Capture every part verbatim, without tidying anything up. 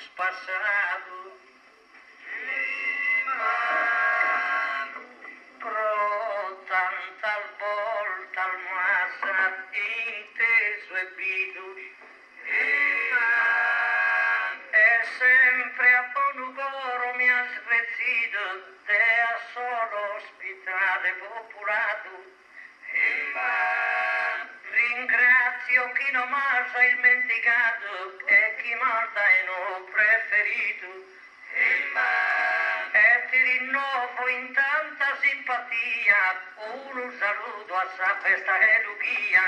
passato. Però tanta volta al massa inteso e visto e sempre a buon coro mi ha svezzito te ha solo ospitato e popolato. Ringrazio chi non mi ha dimenticato e chi morta e non preferito. E ti rinnovo in tanta simpatia un saluto a sa festa e Luchia.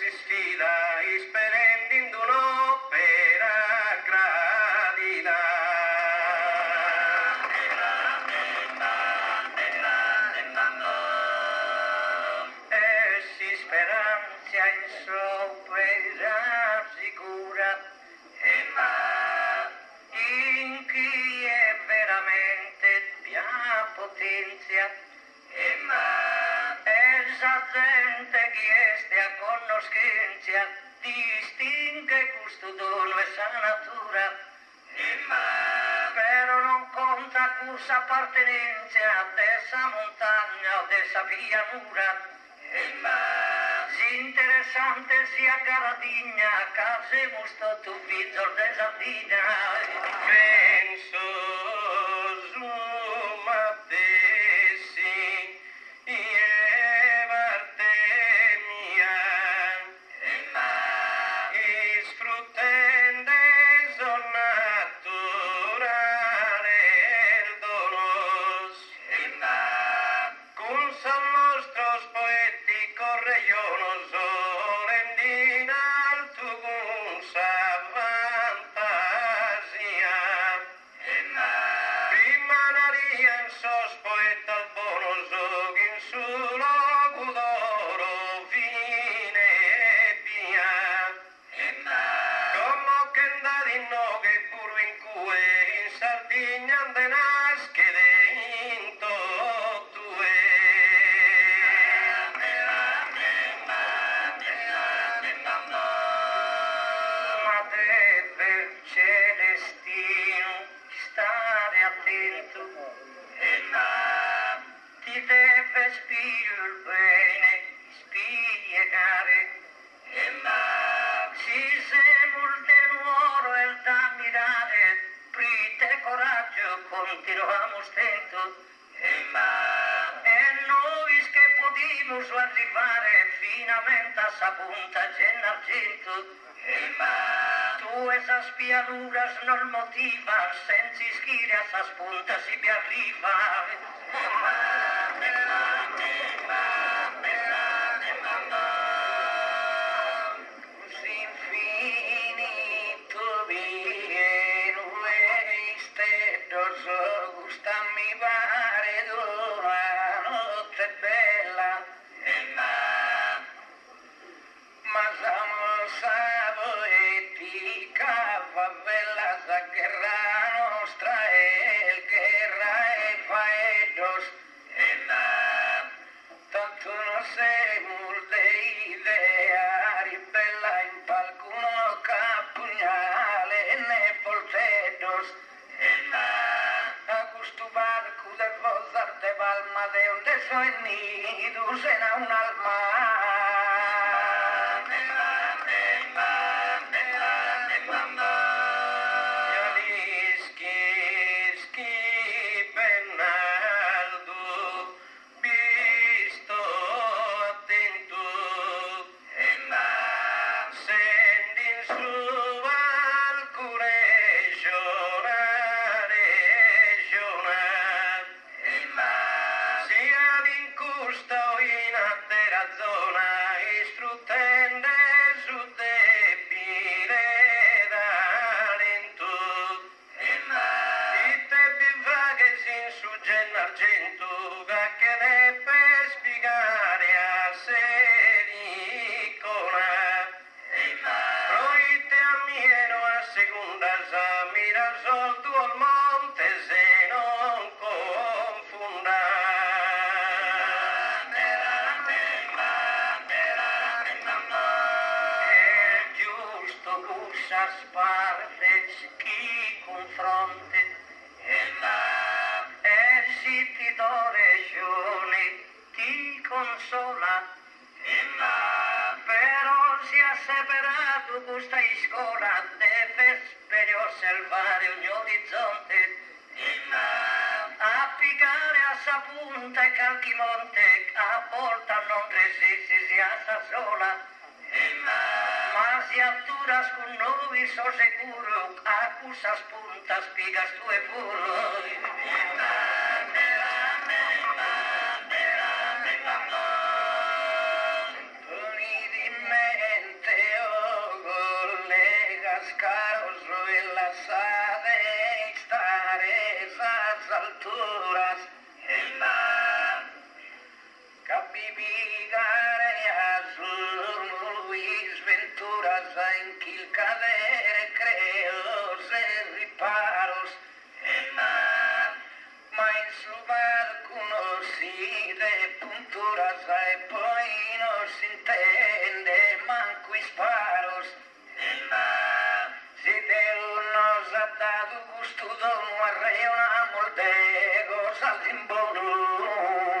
sfida, sperando un'opera gradita. E si speranza in sopra sicura, e ma in chi è veramente mia potenzia, e ma esa gente che este a conoscenza distingue questo dono e sa natura, e ma però non conta questa appartenenza dessa montagna o dessa pianura, e ma si interessante sia Caradigna, casemos tu figlio de Sardegna. Penso su Mattesi e Bartemia, e ma sfruttende son naturale el donos, e ma con son nostros poéticos reyonos solendina alto con sa fantasia, e ma prima narían sos poetas bonos que en su logo d'oro fine pia, e ma como que andadi no que puro in cue in Sardegna andenas que de into tue. Ma deve il celestino stare attento, e ma ti deve spiegare il bene, spiegare, e ma si semul de nuoro el da mirare, prite coraggio, continuamos stento, e ma e noi che podimos arrivare finamente a sa punta gen argento, e ma tu esas pianuras non motivas, senza ischire a sa punta si vi arriva. Così infinito vieno este dos gusta mi pare d'una notte bella, e ma ma sa poetica fa bella sa guerra nostra e il guerra e faedos, e ma tanto non sei molte idee bella in palcuno capugnale ne poltedos, e ma a gusto barco de vozar de balma de onde soy nidos en un alma. Partes chi confronte, e ma esiti d'oregione ti consola, e ma però si è separato questa scuola deve per osservare ogni orizzonte, e ma applicare a sa punta e calchimonte a porta non resiste si assa sola, e ma ma si atturas con noi so sicuro a cusas puntas pigas tu e puro. Toni di me pasa de estar esas alturas en la capivigare azul Luis Venturas en quil cadere creos e riparos en la mais qualcuno si de punturas e poi no si intende manco isparos en la si de unos ha dado gusto dono arreona moldegos al timbonu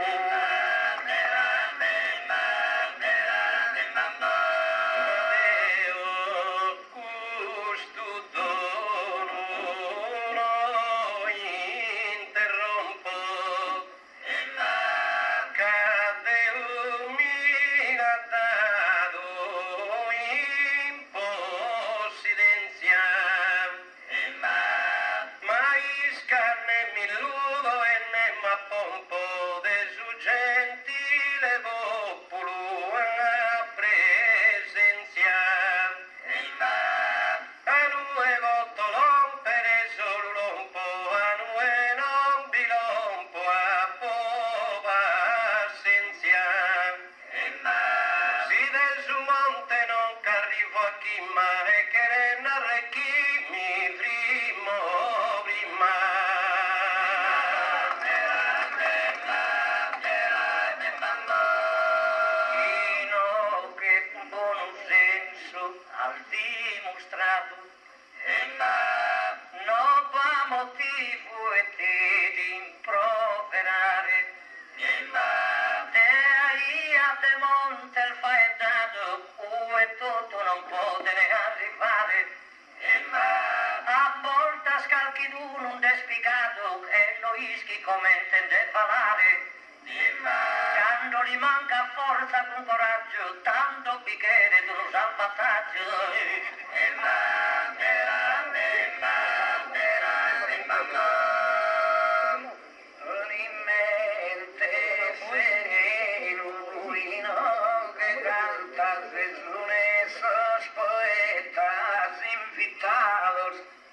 come intende parlare, quando gli manca forza con coraggio, tanto bicchiere tu non sa passaggio. E bandera, e bandera, e bandera, in mente sereno, no, che canta Jesús, esos poetas invitados,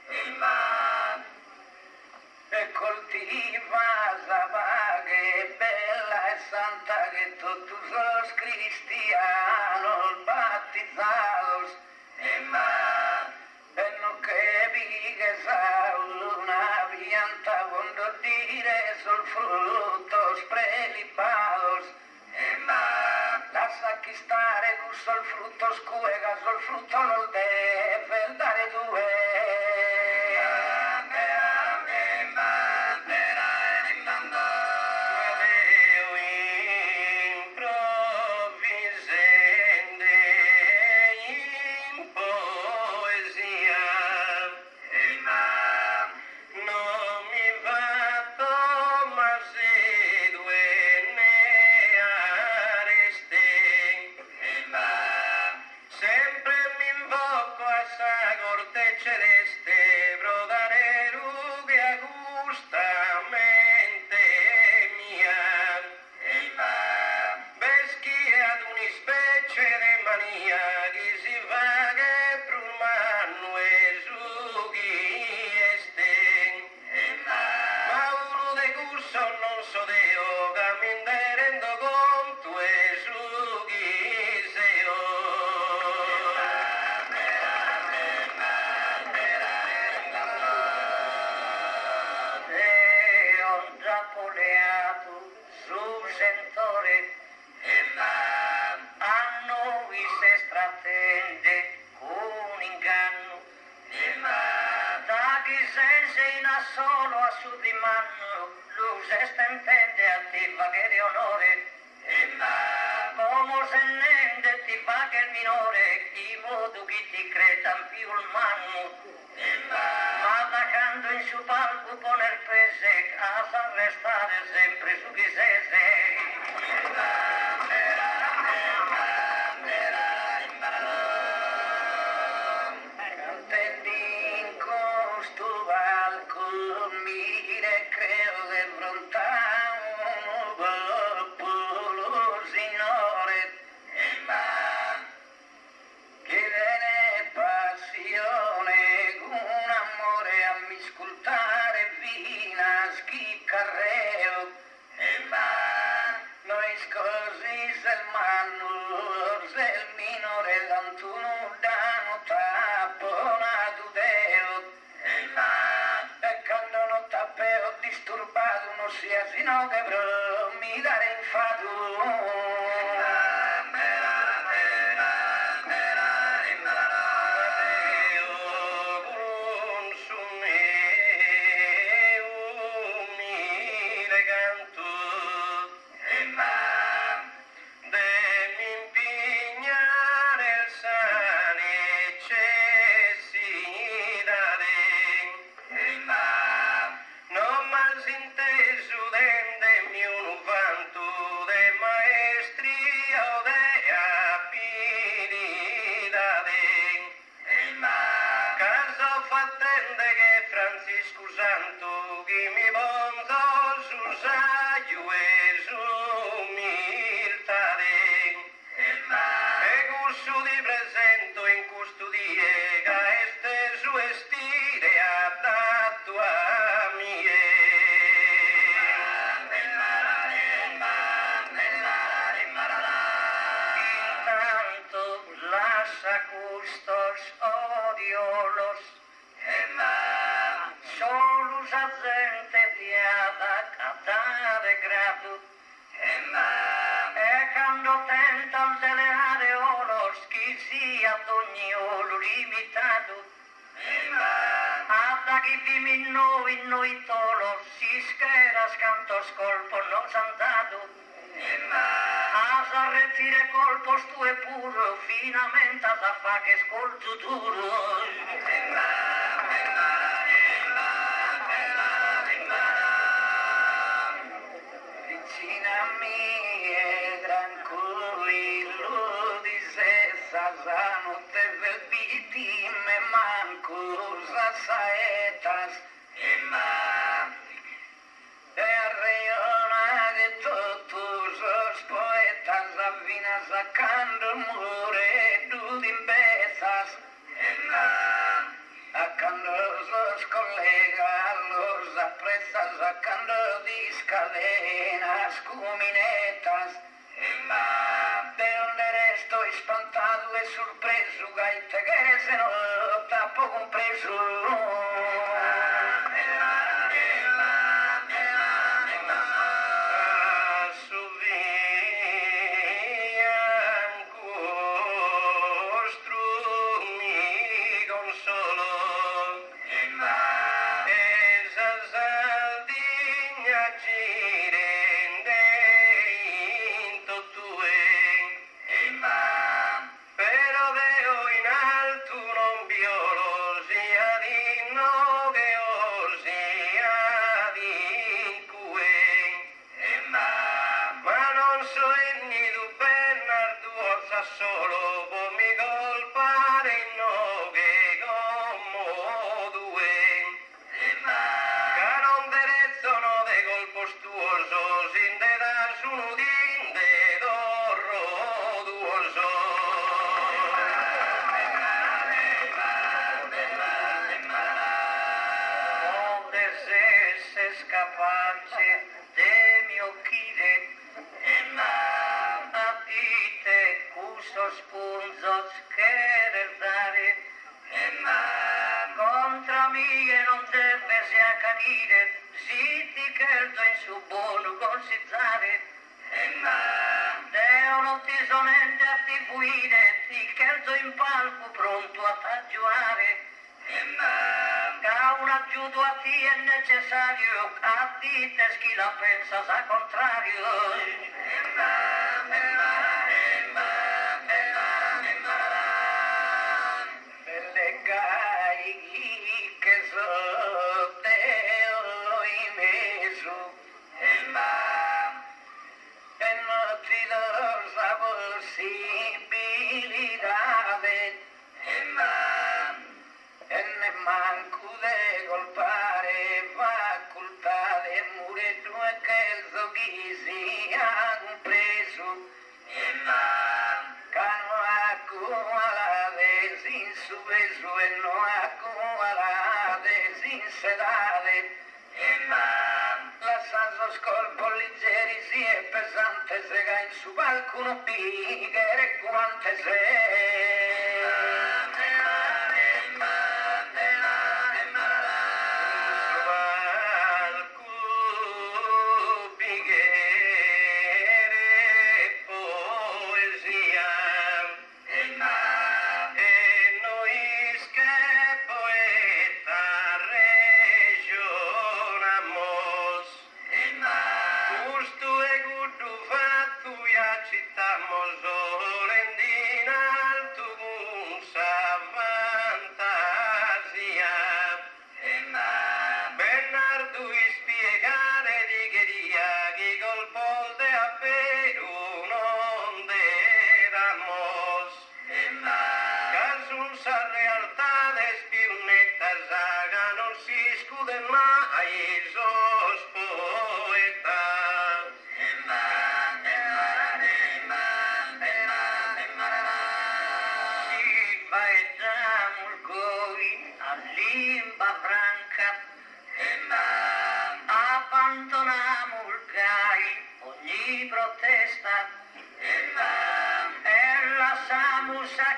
e coltivas a vague bella e santa que todos los cristianos bautizados en mar en lo que vigues a una vianta cuando dire son frutos prelibados en mar las acquistare gusto el frutos cuegas o el fruto lo debe dare due. Solo a su di mano, luz estende attiva che di onore, come se nende ti fa che il minore, i modo che ti cretan più il mano, ma lasciando in su palco poner pese, a restare sempre su chi se passione, un amore no che però mi dare infatu.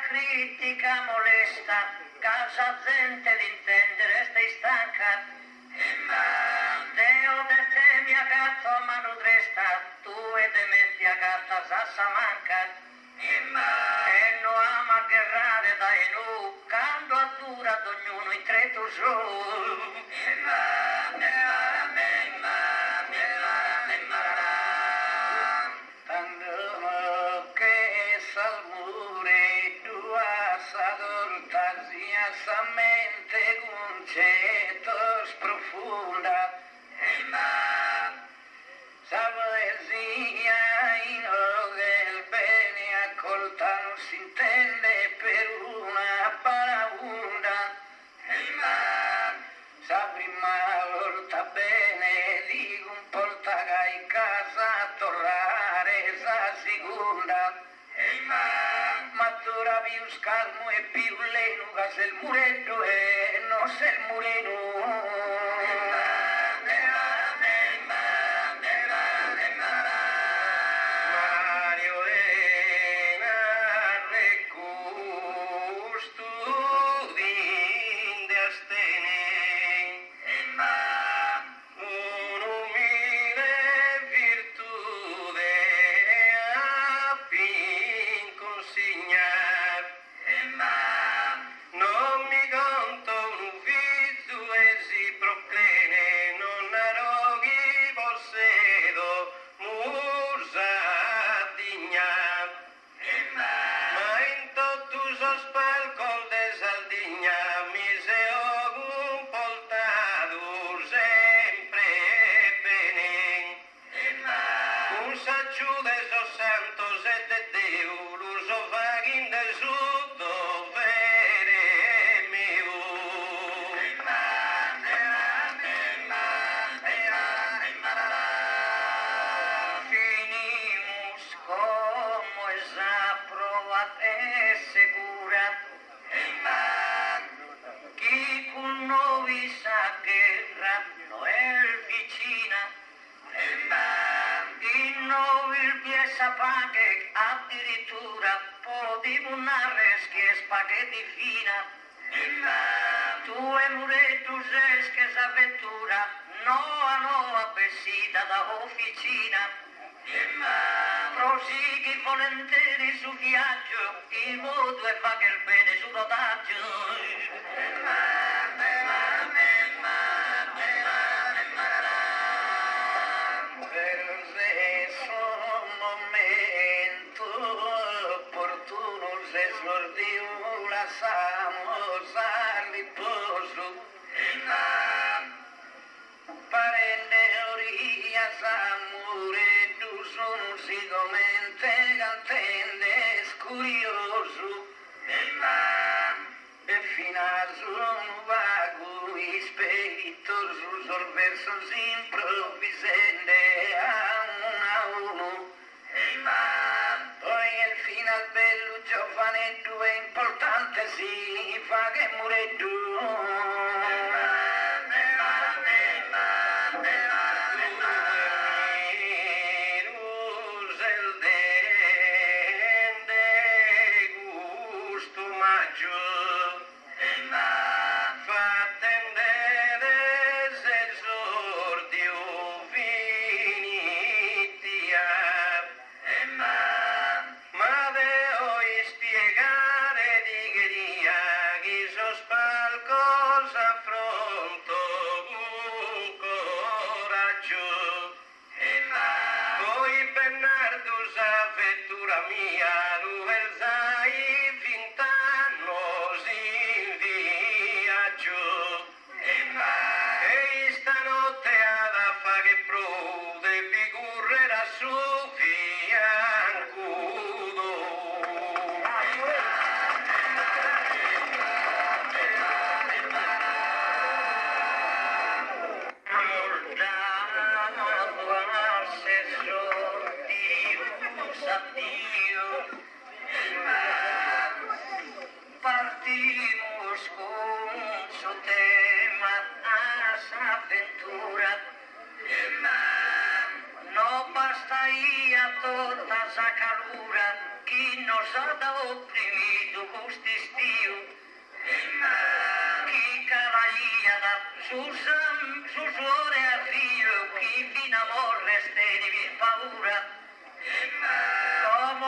critica molesta, casa gente di intendere stai stanca. Deo de te mia gatto a mano dresta, tu e de metti a gatta sassa manca. E no ama guerrare dai nu, quando a dura ad ognuno in tre tu su. Mente concetos profunda, sa poesia in el bene accolta non si intende per una paraunda, sa prima volta bene dico un porta in casa torrare sa seconda. Ma ora più scalmo e più leno che se il muretto e non se il mureno. Mario Ena recusto di astene un'umile virtude a fin consignar. Non mi conto un figlio e si proclene, non arroghi possedo, musa digna. Ma in tutto sospalco de Sardigna mi se ho comportato sempre bene. Un sacciù de sos santos e de Deo, l'uso faghin de su dovere mio. Finimos como esa prova es segura. Chi con noi sa guerra no è vicina. E noi il piesa pague addirittura podiamo narre che spaghetti fina. Tu e muretto sei che s'avventura, no a no a vestita da officina. Prosighi volentieri su viaggio, il modo e fa che il bene su rodaggio. Per se sono un momento opportuno se sordiu la samos al riposo. Parende orillas amore tu sono sicuramente cantende curioso. E fino a sono vago i spiritos sus versos improvvisende a uno a uno. Poi il final bello giovanetto è importante si fa che muretto. Mia, tu versai vint'annos in viaggio e stanotte ad affa che prode vi correrà su fiancudo. Mordato assessor di un satio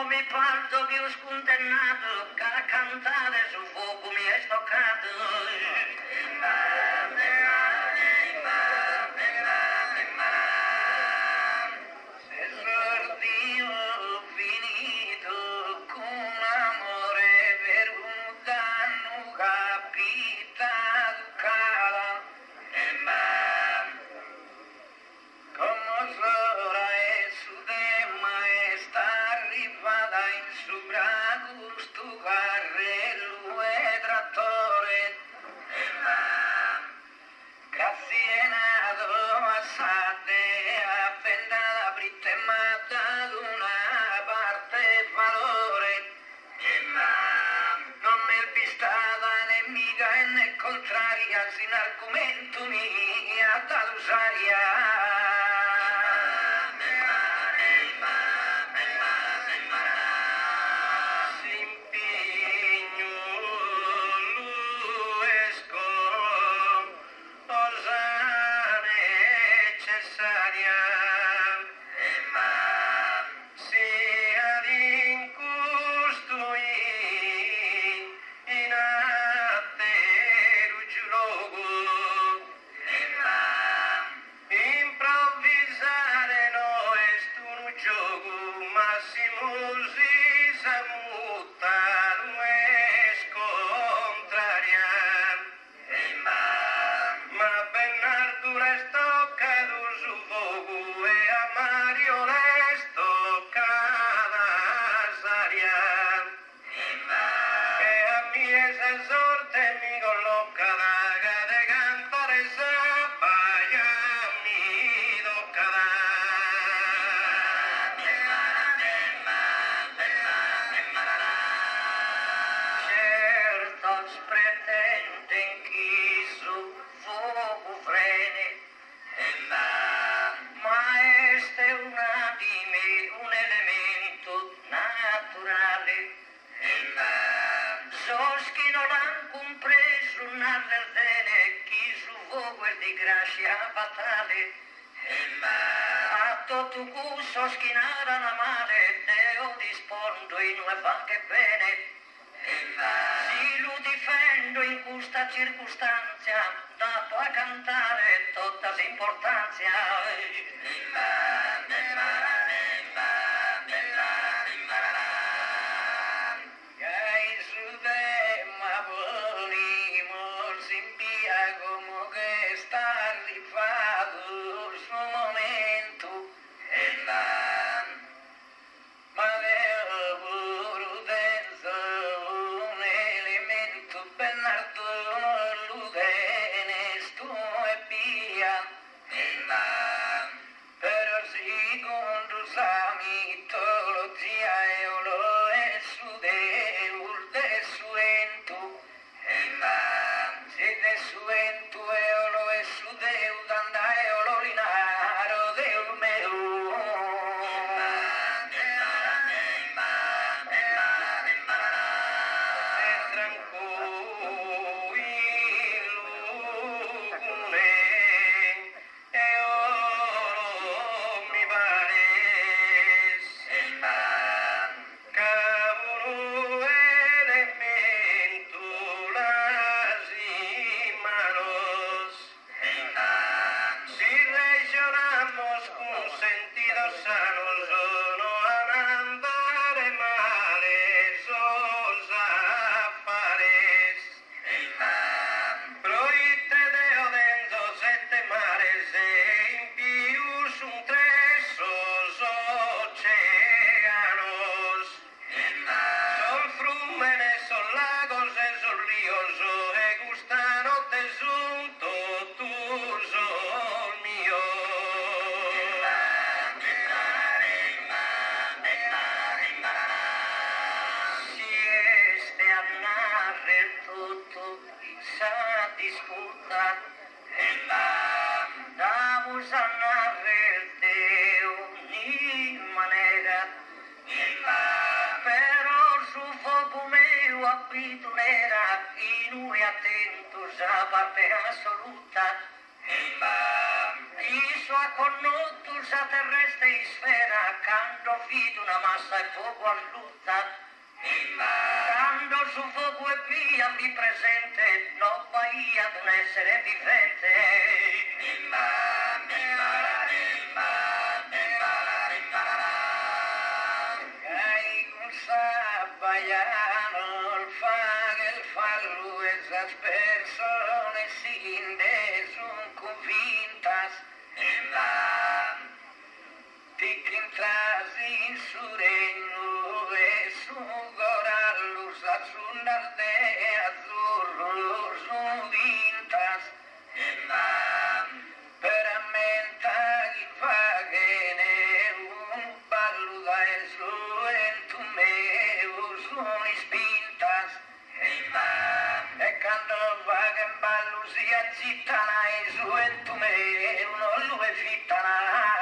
io mi parto più scontennato che a cantare sul fuoco mi è stoccato. Esordio finito con amore per un danno capitato cara. Como sora e su tema sta arrivata in su brago stu carrello e trattore. Grazie nato assate appena aprite matta ad una parte valore. Non è pistata nemica e né contraria sin argomento mia dall'usaria. Tu gusto schinare la mare, Deo dispondo in una fa che bene. Si lo difendo in questa circostanza, dato a cantare tutta l'importanza. Iso a connotus a terrestre in sfera, quando fido una massa e fuoco a lutta, quando su fuoco e via mi presente, no bahia d'un essere vivente. Ai un sabaiano, il fa il fallo esas persone si indesun convintas, Tikintras in su regno e su gorallus azzurras de azzurros vintas, per ammenta il vagene un ballo da esu entumeus spintas, e quando vagan ballo si agitana esu entumeu non lo fittana.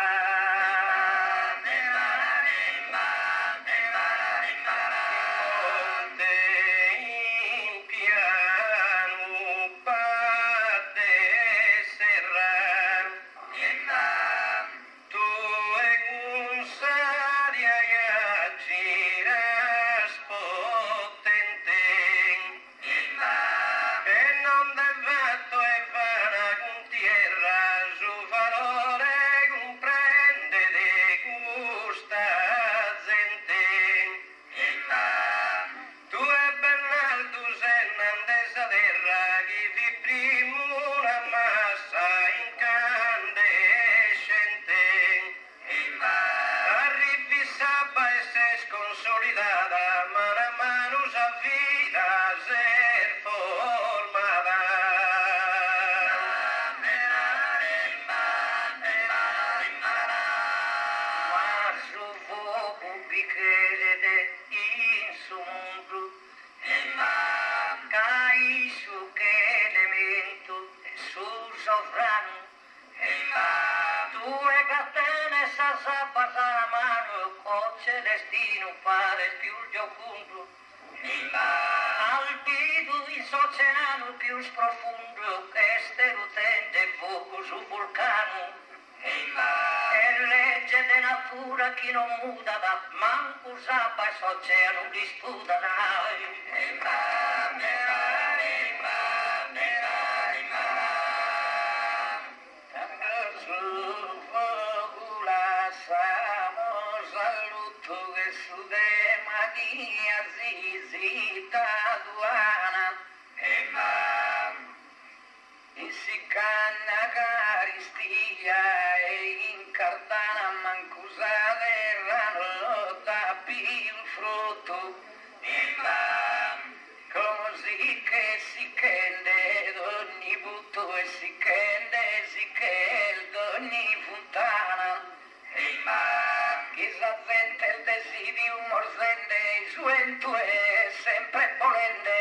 Celestino pare più giocondo, al pido in oceano più profondo, este l'utente fuoco su vulcano, e legge de natura chi non muda da manco sapa e oceano disputa zizita aduana, in Sicana caristia e in Cardana mancusale erano da più frutto, così che si chende d'ogni butto e si chende si che d'ogni fontana. Chissà sente il desiderio morsende, il suento è sempre volente.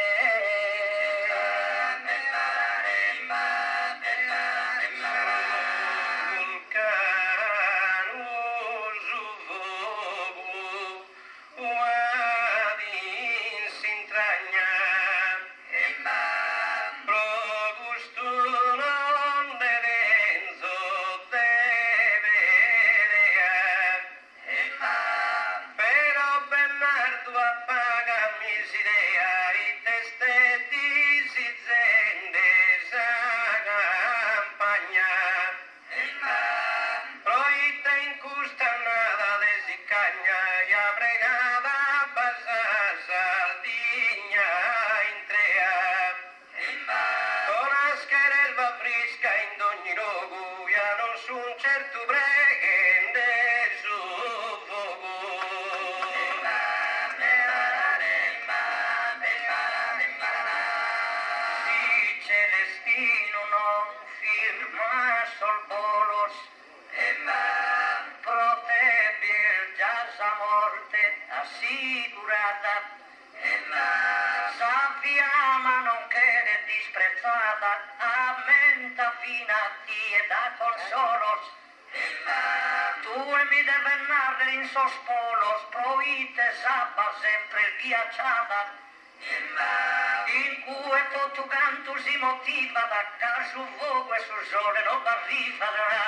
Sos polos, proite sapa sempre ghiacciata, in cui tutto canto si motiva da caso fuoco e sul sole non arriva.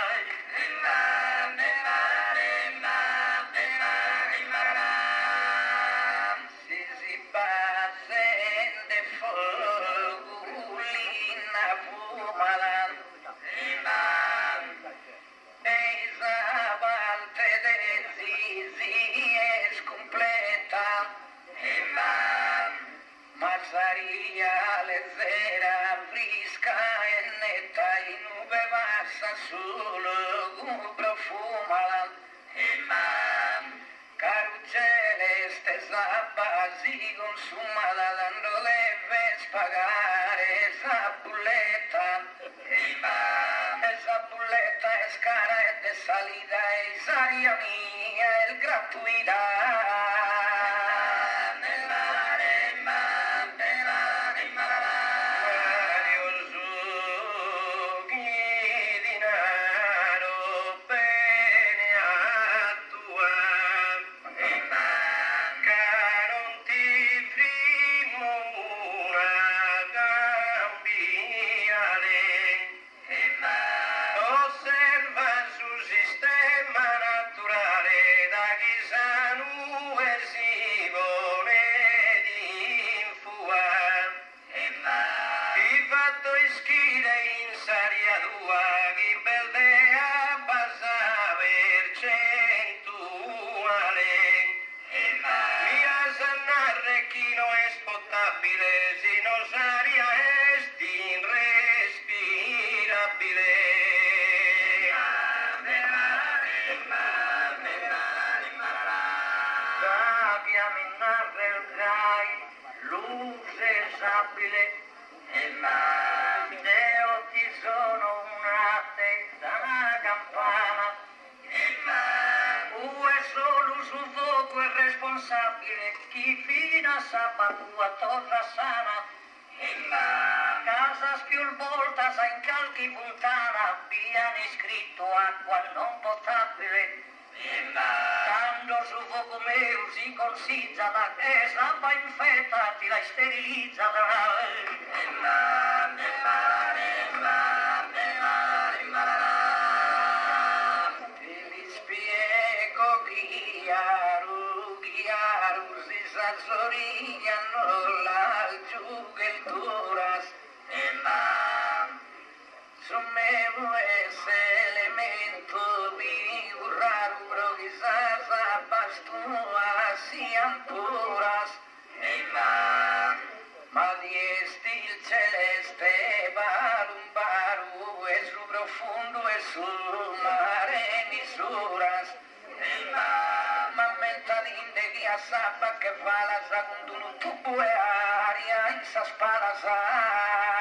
Si si batte fuoco lina fumalan e zabalte de zizi es completa Masaria leggera, fresca e netta, in nube bassa solo profumala. Carrucelle stesa basi consumada, dando debes pagar esa buleta. Esa buleta es cara, es de salida, es área mía, es gratuita. Deo ti sono una testa, una campana, tu è solo su fuoco è responsabile, chi fina sa tua torra sana, casa più volta sa in calchi puntana, piani scritto acqua non potabile. Quando su fuoco meu si consizza da che sapa infetta ti la sterilizza Te li spiego chiaro, chiaro, si s'azzorigliano laggiù che il duras Sommevo ese elemento vivo raro, però chissà s'abbastua sian puras. Ma di esti il celeste baru, baru, e su profondo e sul mare misuras. Ma mentalinde che assappa che fa la sa con un tubo e aria in sa spala sa.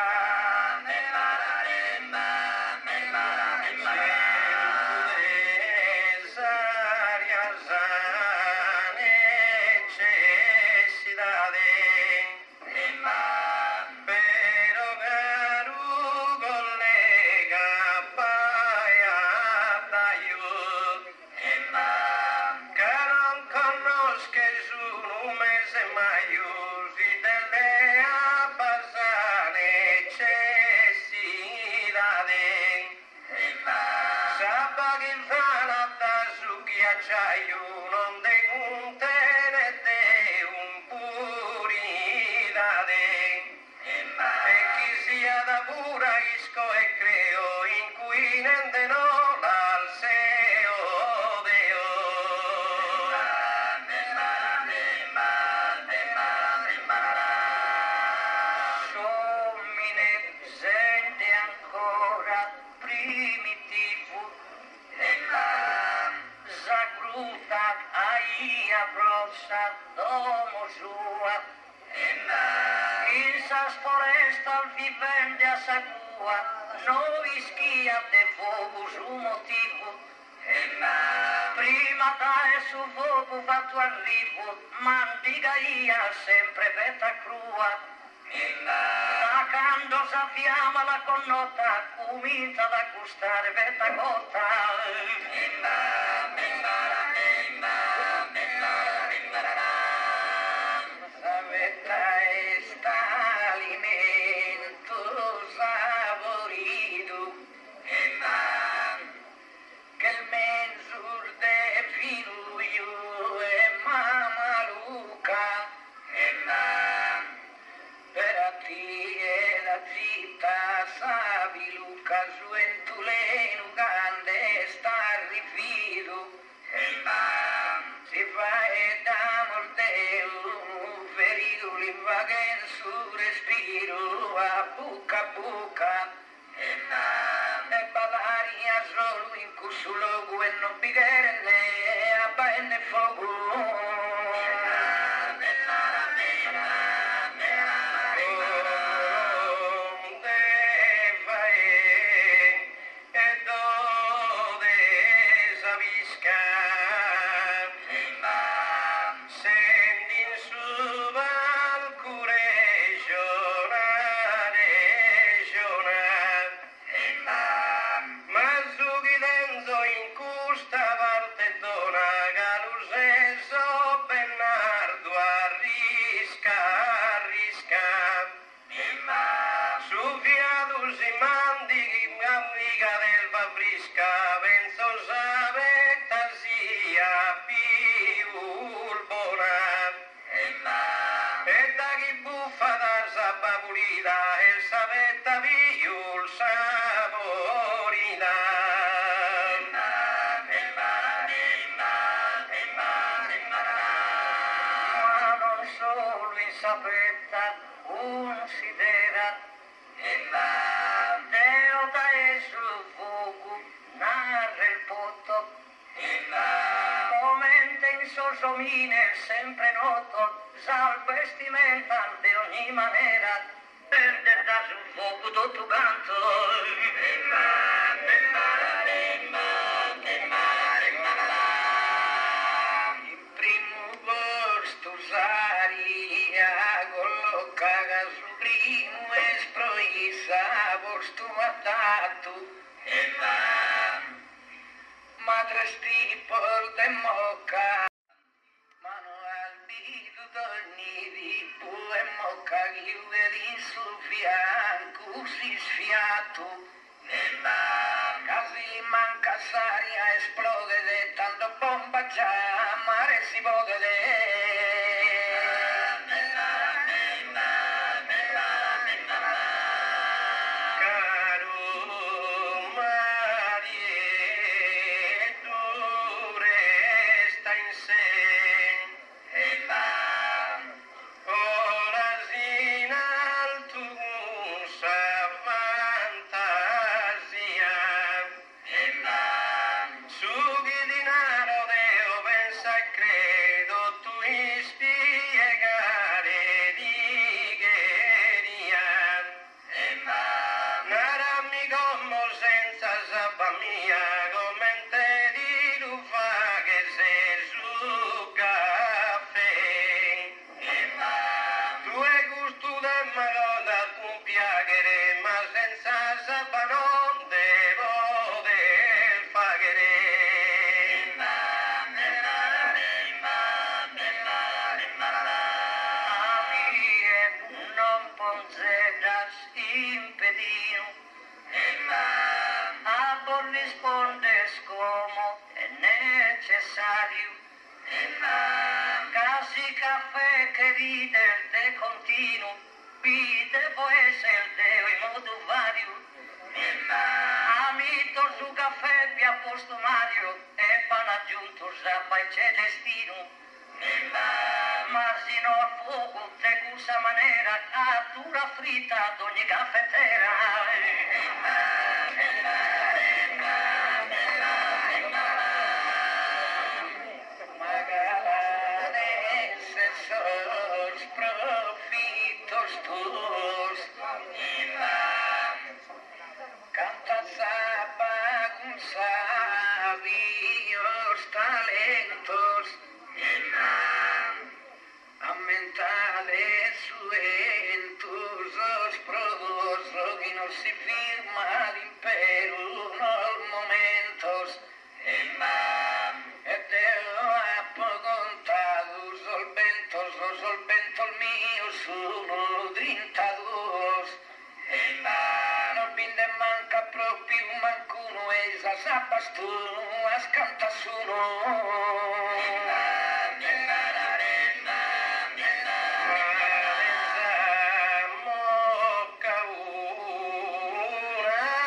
Vivende a sa cua, noi schia de fuoco su motivo. Prima da e su fuoco fatto arrivo, mandiga ia sempre veta crua. Da quando sa fiamma la connota, comincia da gustare veta cotta. Sa veta Luca Suentuleno grande sta rifido si fa e da mortello ferito li va che il suo respiro a buca a buca e bavaria solo in questo luogo e non bighere ne a bene fuoco sapetta considera Deo da e sul fuoco narra il potto momente in sosomine sempre noto sal vestimenta di ogni maniera perde da sul fuoco tutto canto il primo posto collocaga sul primo esproisa posto matato madre stipol de mocca mano al bidu d'ogni tipo e mocca chiude di sul fianco si sfiato quasi manca s'aria esplode de tanto bomba già mare si vode de casi caffè che ride il te continuo vide può essere il deo in modo vario amito su caffè vi ha posto Mario e pan aggiunto zappa e c'è destino ma sino a fuoco te cusa maniera a dura fritta ad ogni caffettera canta sapa con sabios talentos a mentales suentos os prodos que no se firma el imperio los momentos e te lo ha contado solventos los solventos míos sono trintadue non vinde manca proprio mancuno e sa sapas tu as canta sono mocca una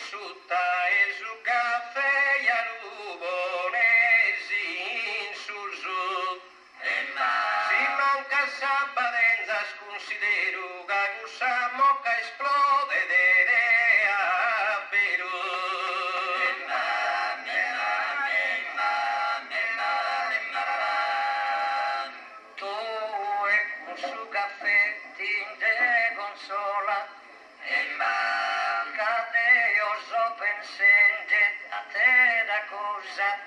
sutta e su caffè e alubone su su. Si manca sabadenza sconsidero che questa mocca esplode dere a Perù. Tu e con su caffè ti te consola cade io so pensente a te da cosa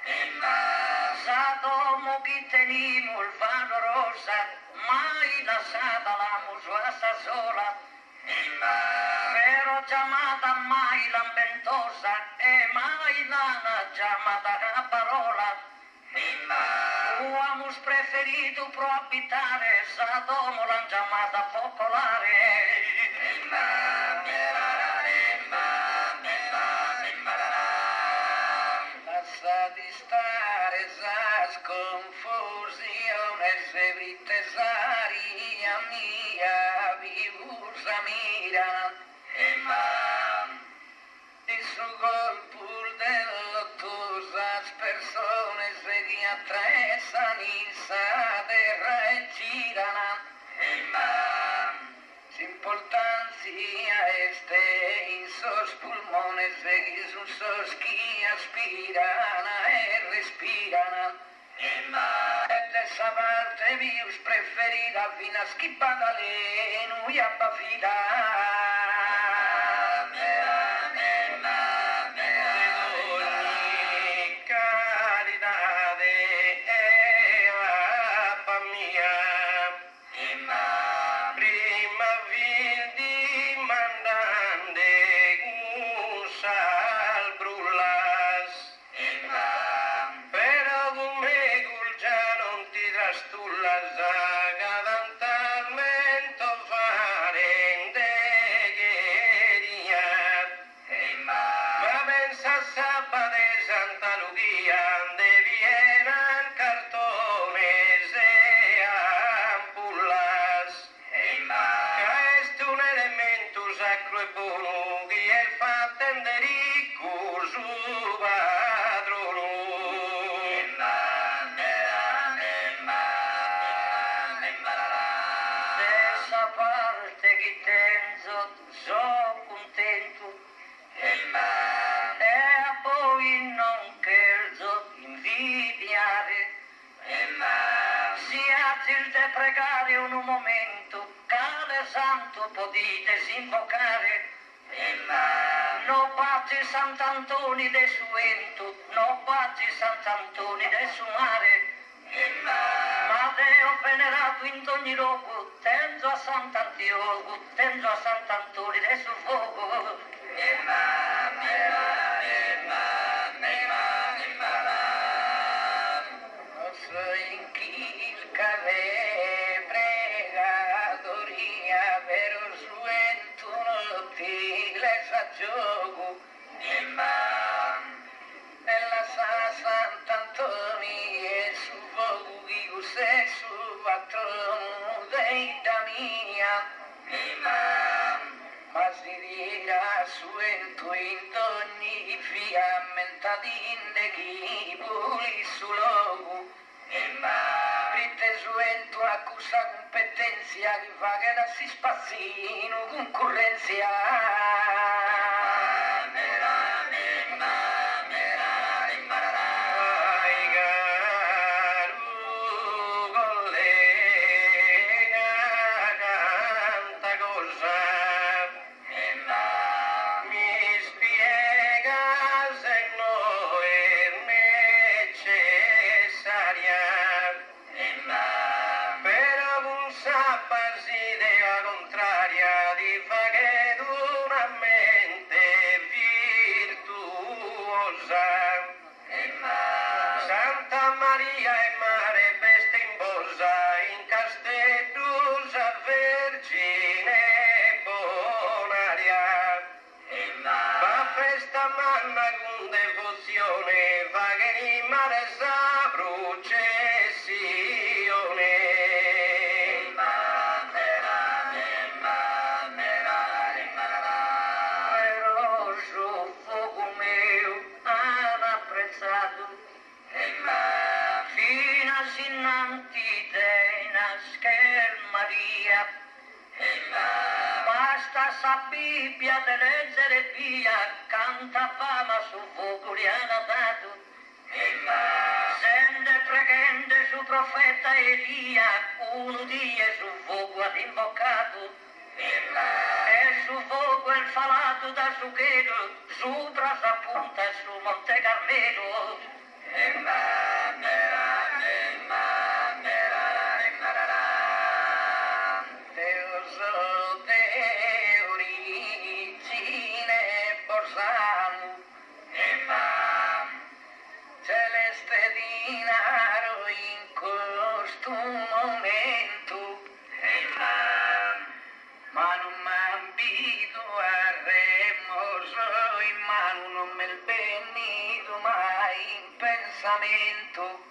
Sadomo chi tenimo il valorosa mai lasciata la musuasa sola però chiamata mai lampentosa e mai lana chiamata a parola uomus preferito pro abitare Sadomo l'han chiamata popolare lascia di stare sa sconfusione se vitesaria mia vivusa mira di su colpul dell'ottusas persone se che attraversano issa terra e girano importancia este in sos pulmones de que sus sos que aspiran e respiran et esa parte vius preferida fina schippada lenu y abbafida pregare un momento, cale santo potete invocare. No pace Sant'Antoni de Suento, no pace Sant'Antoni de su mare. Ma Deo venerato in ogni luogo, tenzo a Sant'Antioco, tenzo a Sant'Antoni de su fuoco. Gioco nella sa Sant'Antoni e su fuoco chi cos'è su patrono deita mia ma si dirà su ento in ogni fiammentati in chi puli su logo Fritte su ento accusa competenzia che fa che la si spazzino concorrenzia Rojo dato, fino a sinanti tenas che Maria, basta sa Bibbia de leggere via, canta fama su fuoco li ha dato, sende pregende su profeta Elia, uno die su fuoco ad invocato, e su fuoco il falato da sughero, sopra s'appunta su Monte Carmelo. Deus de origine Borsamo, celeste dinaro in questo momento, ma non m'ambito a remoso in mano, non me il venido mai in pensamento,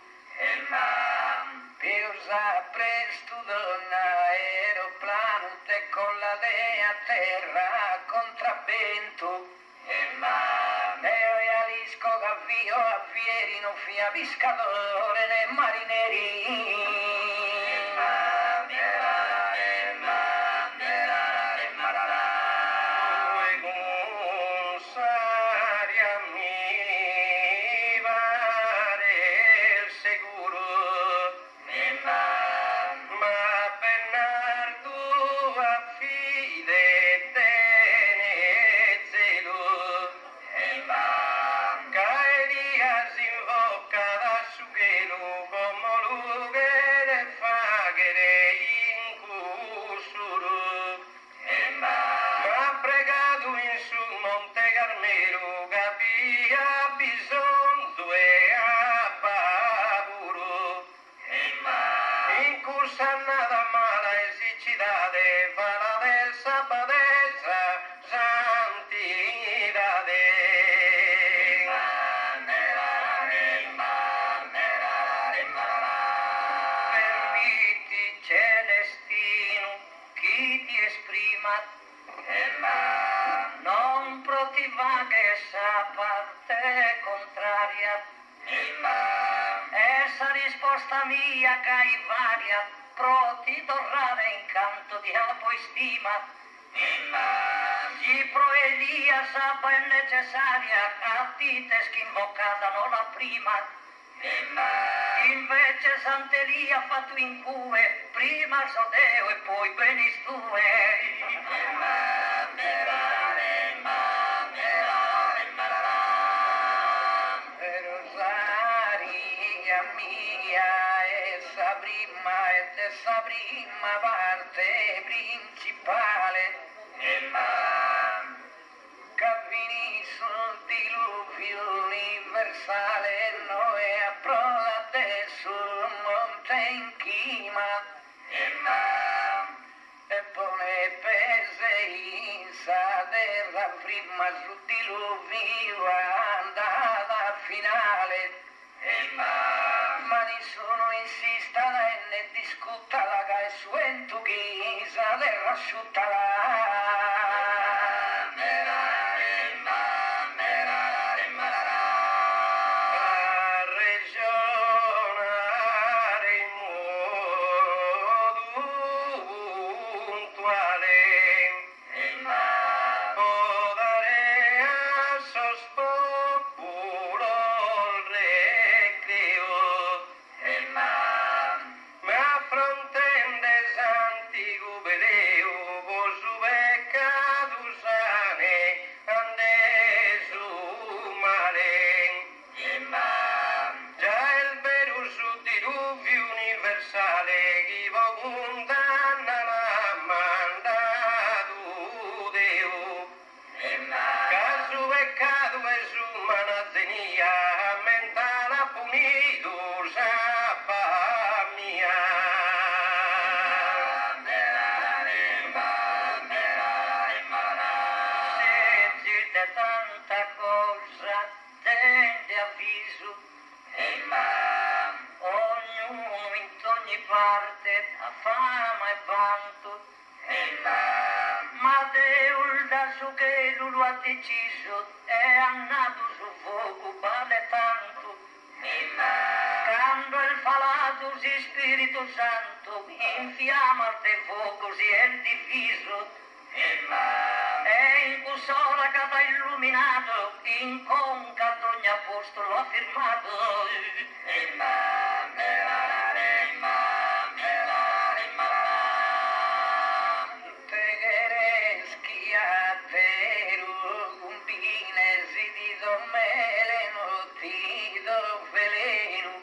Peusa presto donna aeroplano te con la dea terra a contravvento, io alisco gavio a fieri non fia pescatore né marineri. Non protivaghe essa parte contraria, essa risposta mia che varia, proti torrare incanto di apo stima, si pro Elia sapa è necessaria, a dite schimbocata non la prima, invece Sant'Elia fatto in cue, prima Sodeo e poi Benistue. Rosaria mia, essa prima ed essa prima parte principale, che vini sul diluvio universale, noi approdate sul monte in chima, e pone pese in sa terra prima sul diluvio andata finale, ma nessuno insista e ne discuta la che è su entughisa terra asciutta la. Tanta cosa tende avviso, ognuno in ogni parte ha fama e vanto, ma Deo da su che lui lo ha deciso e ha nato su fuoco vale tanto, Spirito Santo infiamma te fuoco si è diffiso e in cusola che t'ha illuminato in conca ogni apostolo affermato te chereschi a vero cumbine si ti do meleno ti do veleno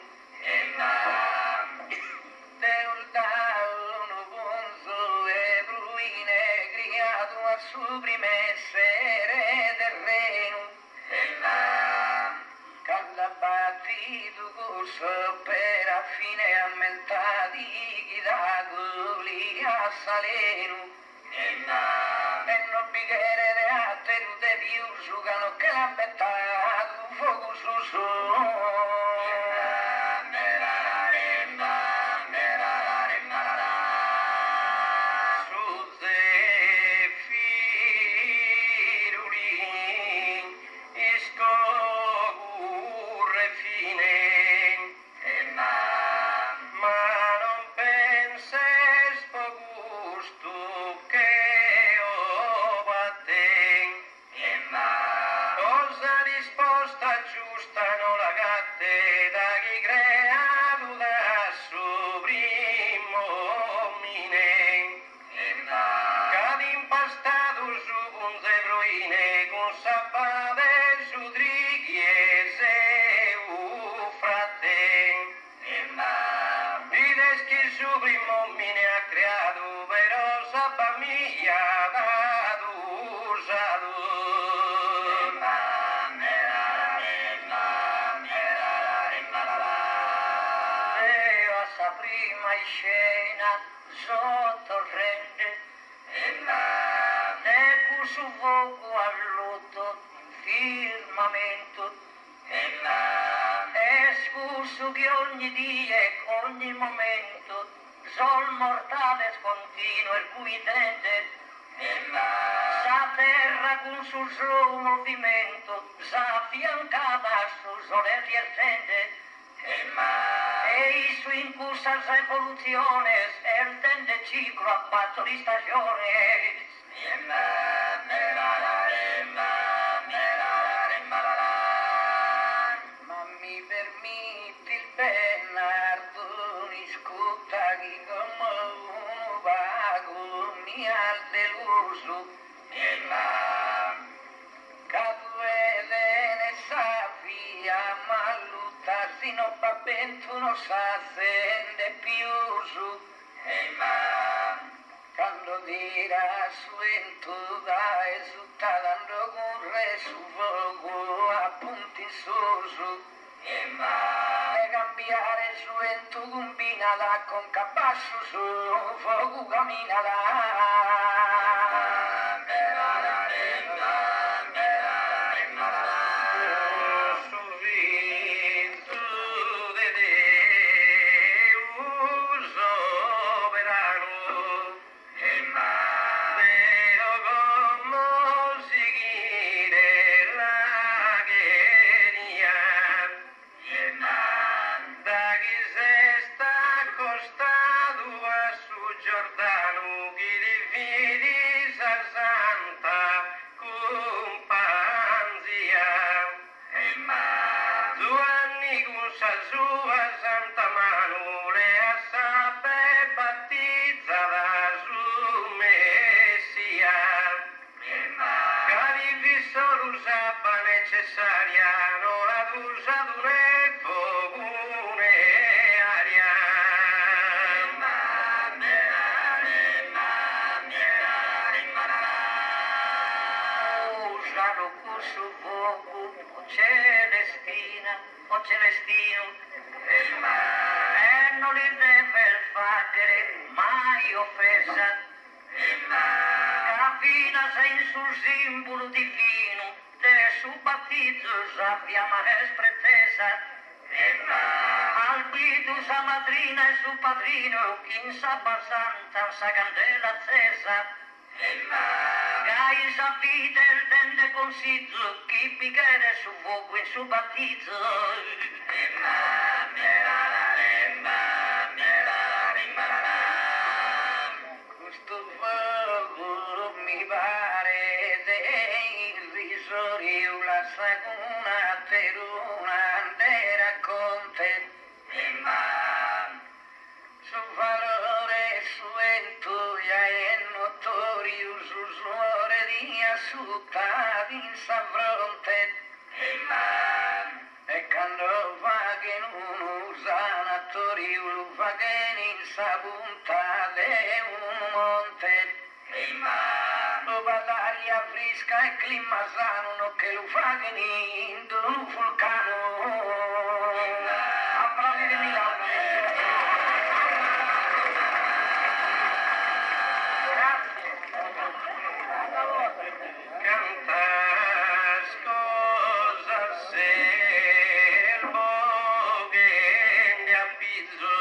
su prime essere terreno calla battito corso per a fine ammentati chi da culi a saleno e non bicchiere de atte de più giocano che l'ha bettato fuoco su su scena sotto rende ecco su fuoco all'otto firmamento e scuso che ogni dia e ogni momento sol mortale scontinuo il cui tende sa terra con sul suo movimento sa fiancata su sole riersente e su in cursas evoluciones el tende ciclo a patto di stagione ma mi permetti il Bernardo mi scuta chi come un vago mi ha deluso Caduele ne safia malluta sino pa ventuno sa sende più su quando dirà su entu da esulta dando con re su fuoco appunti in su su e cambiare su entu combinala con capasso su fuoco camminala o Celestino e non li deve fare mai offesa caffina sei sul simbolo divino de su battito sappiamo espressesa albito sa madrina e su padrino in sabba santa sa candela accesa Gai sa vita il tende consiglio chi bicchiere su fuoco in su battito una teruna de racconte su valore suentuia e notorius usuore di assutati in sa fronte e quando va che non usa natoriu va che in sa punta de un monte lo battaglia fresca e clima sano che lo fa che in un vulcano applausi di Milano. Cantas cosas servo che mi appizzo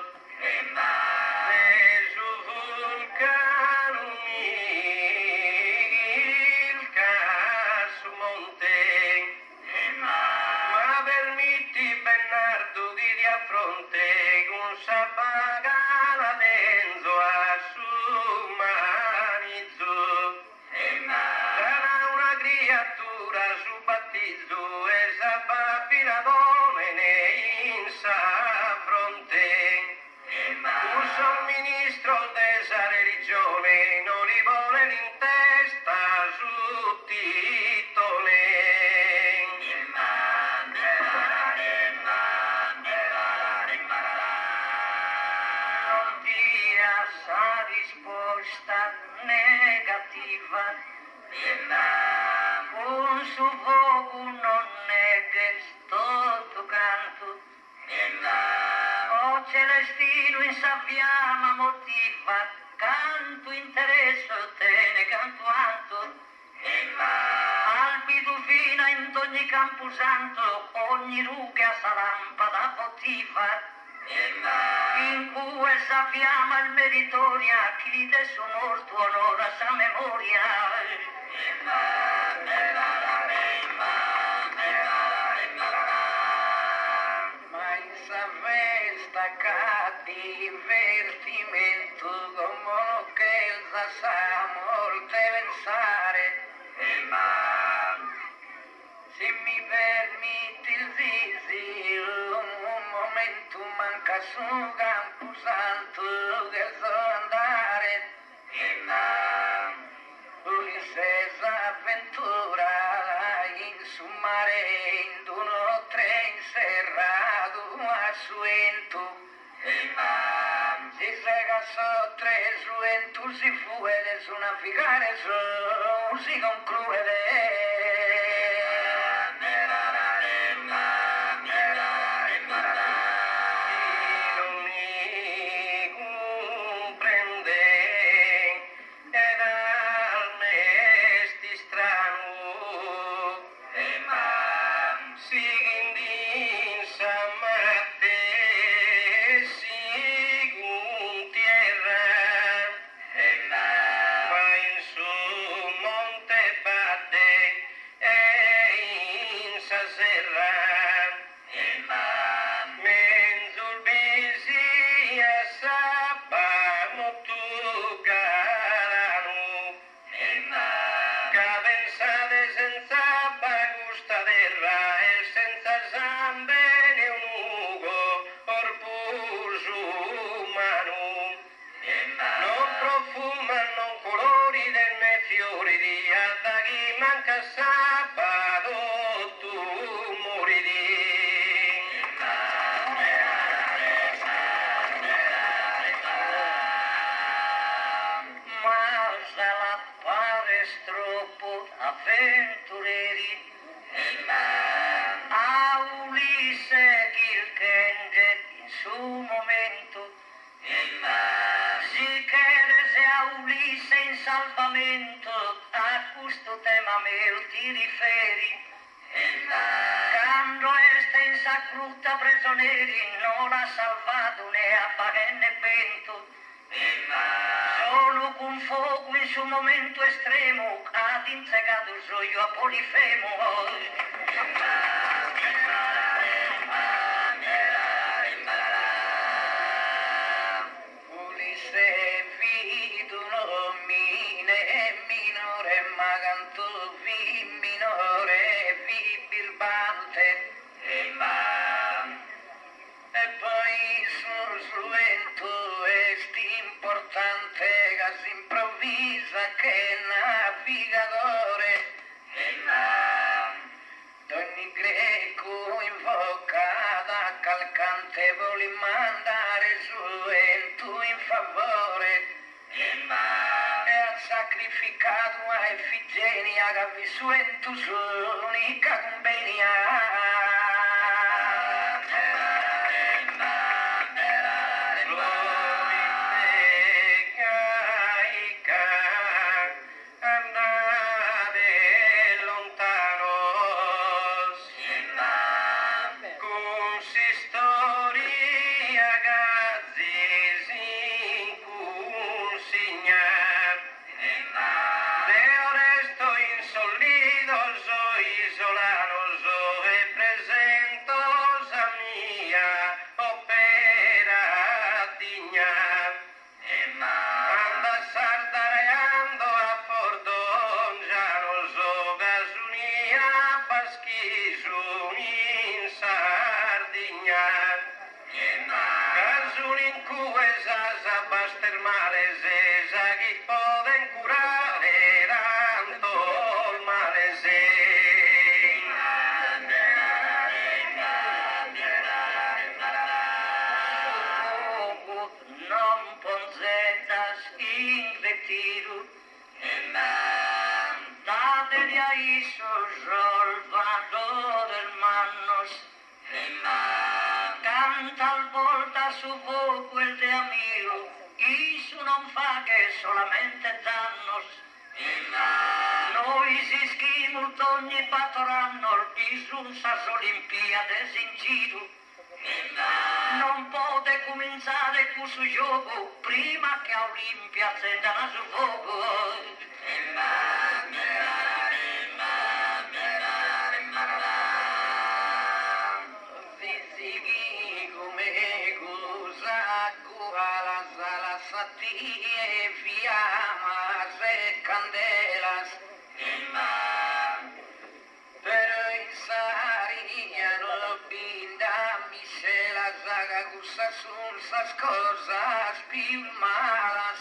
e su vulcano il caso monte ma permetti Bernardo che ti affronte con sa pagana denso a su manizzo sarà una creatura su battizzo e sa bambina domene in sa fronte un somministro desa religione non li vuole in testa su titole non dia sa risposta negativa un su fuoco non neghe sto canto o celestino in sa fiamma motiva canto interesso te ne canto alto albi tu fina in ogni camposanto ogni ruga sa lampada motiva in cui sa fiamma il meritoria chi de suo morto onora sa memoria ma in sa festa divertimento come che il sa molte pensare se mi permetti il zisi un momento manca su campo santo che so andare Ulisses avventura in su mare in uno tre inserrato a suento si sega so tre suento si fuede su navigare so si conclude avventurieri a Ulisse il Kenge in suo momento si chiede a Ulisse in salvamento a questo tema mio ti riferi quando este in sacrutta prigionieri non ha salvato né a pagare né pento solo con fuoco in suo momento estremo ha insegato il suo a Polifemo Ulisse viduno mine minore ma canto vi minore vi te voli mandare su e tu in favore e ha sacrificato a Efigenia che ha vissuto in tu unica convenia. Solamente dannos noi si schimul ogni patranno i sunsas olimpiades in giro non pode cominciare questo gioco prima che a Olimpia accenda su fuoco Vizighi come cosa la sala satie fiammas e candelas pero insariano binda misela zaga gusa sulsas cosas più malas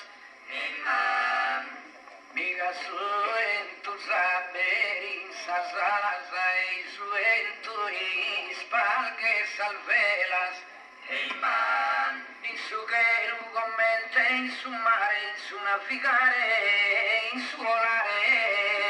miga suentu saberin sasalas ai suentu ispalques alvelas in su che commenta in su mare in su navigare in su volare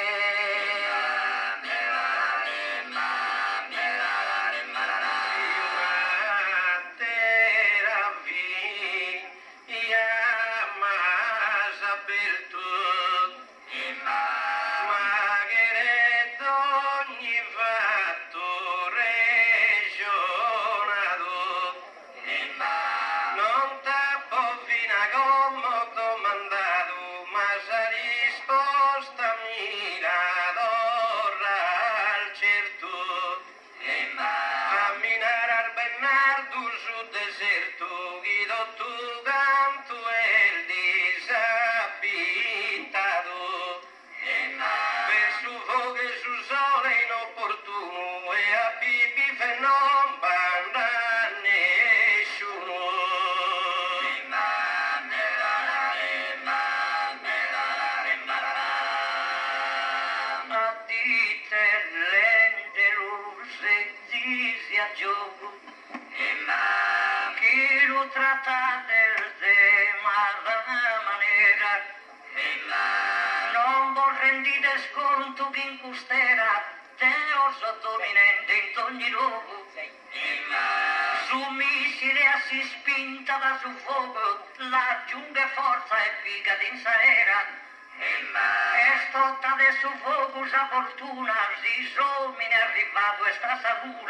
si spinta da su fuoco, la giunga forza e figa d'insaera. E stotta de su fuoco sa fortuna, si somine arrivato e sta sagura.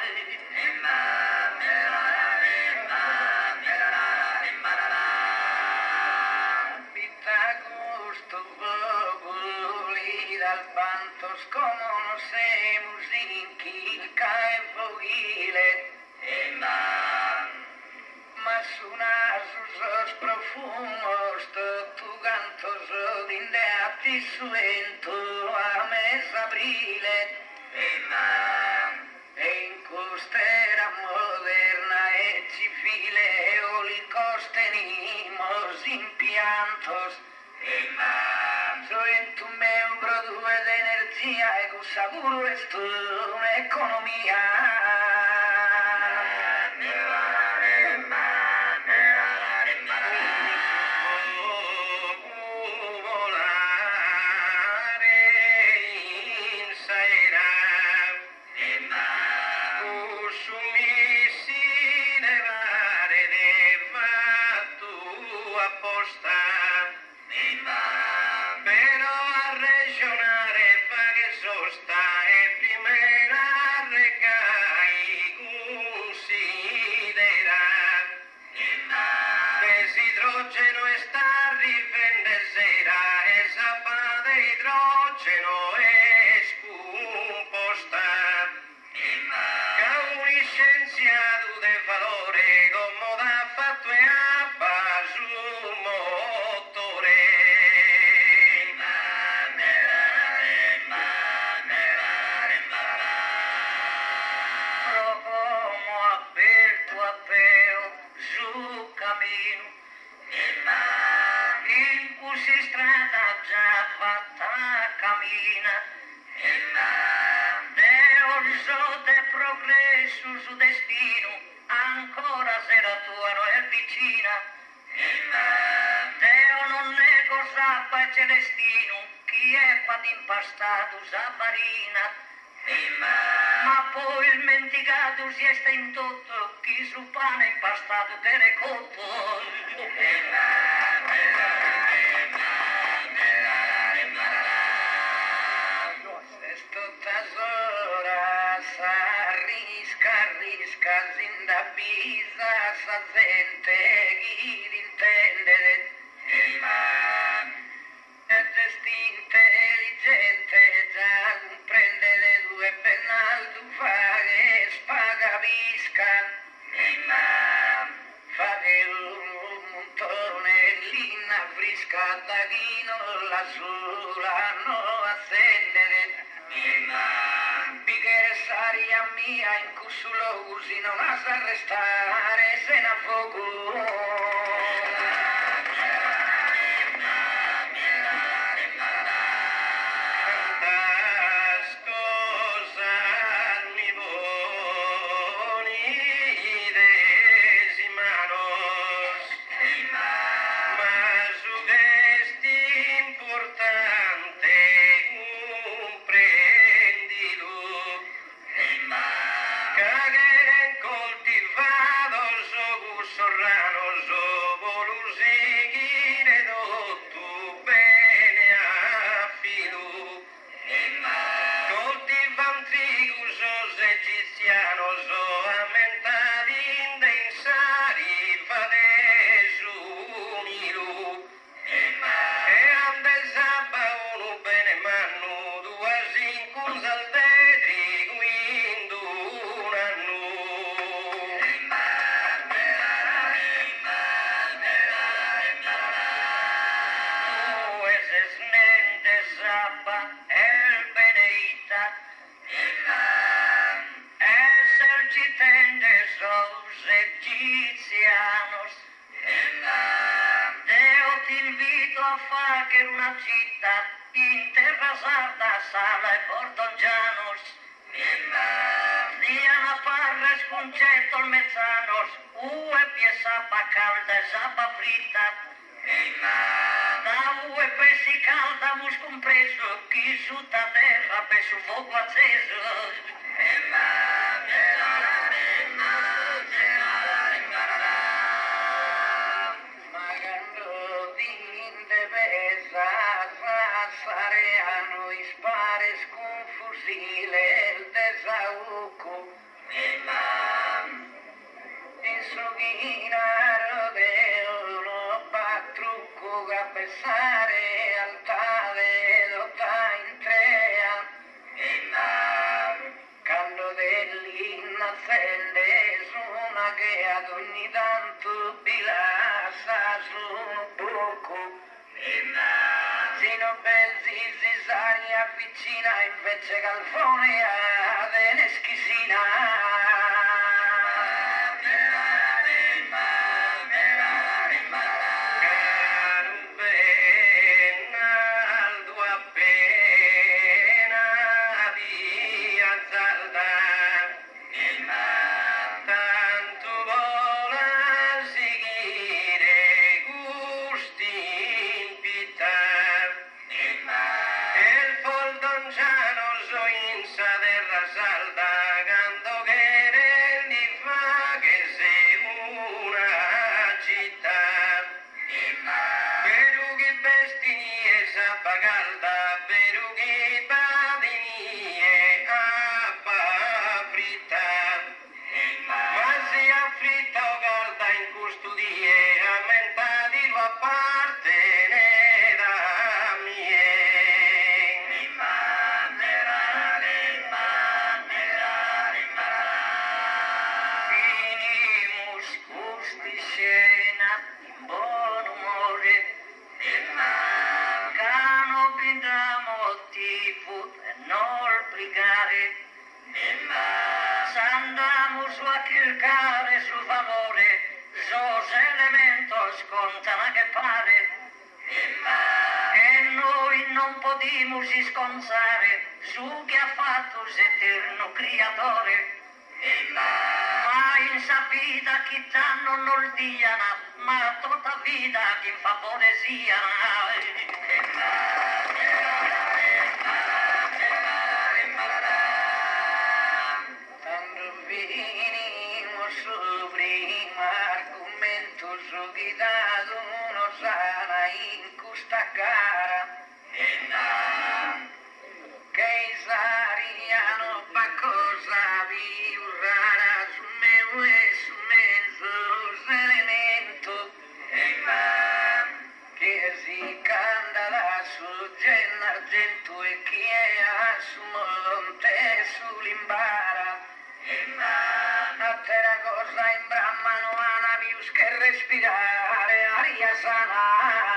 Vita gusto fuoco, lì dal pantos como no se musiquilca e fogile. Mas unasos profumos tu cantos dinde a ti suento a mes aprile e in costera moderna e civile eolicos tenimos impiantos soy en tu membro due de energia e con seguro es tu economia demasiado de valore como da fatto e abba su motore. Pro como aperto a peo su cammino, in cui si strada già fatta cammina, Deo de progresso su destino, ancora sera tua non è vicina. Deo non è cosa pa celestino, chi è qua d'impastato sa farina. Ma poi il menticato si è sta in tutto, chi su pane impastato te ne cotto. Risca sin da pisa sa gente chi l'intende è gesti intelligente già comprende le due pennal tu fa che spagavisca fa che un montone linna frisca da chi non la sola no accendere Aria mia in cusulo usi non has arrestare se na fuoco. El foldon ya no soy insa de Rasalda. il care su favore, sos elementos contana che pare. E noi non podimos sconzare su che ha fatto l'eterno creatore. Ma in sa vita chi t'hanno non diana, ma tutta vita chi fa poesia. Quando venimos su prima argomento su chi dato uno sana in questa cara. Che Isariano fa cosa vi urrara su me e su mezzo elemento. Che si candela su gen argento e chi è a su monte sull'imbara. A terra cosa in Brahma non ha più che respirare aria sana.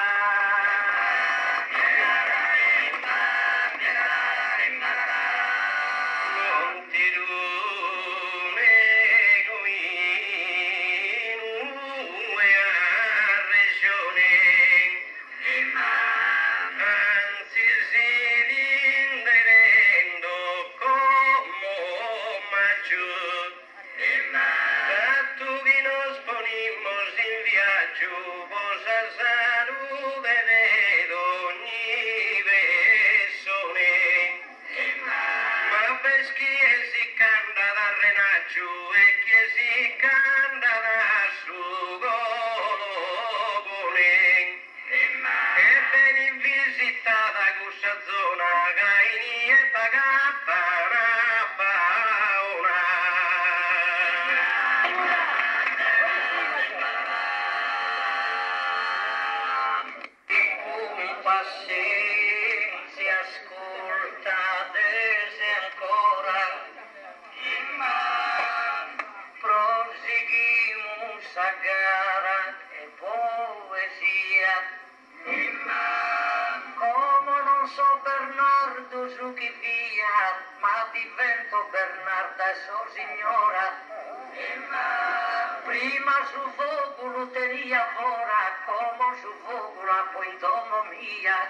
Prima su fuoco lo tenia fora, come su fuoco la poi domo mia.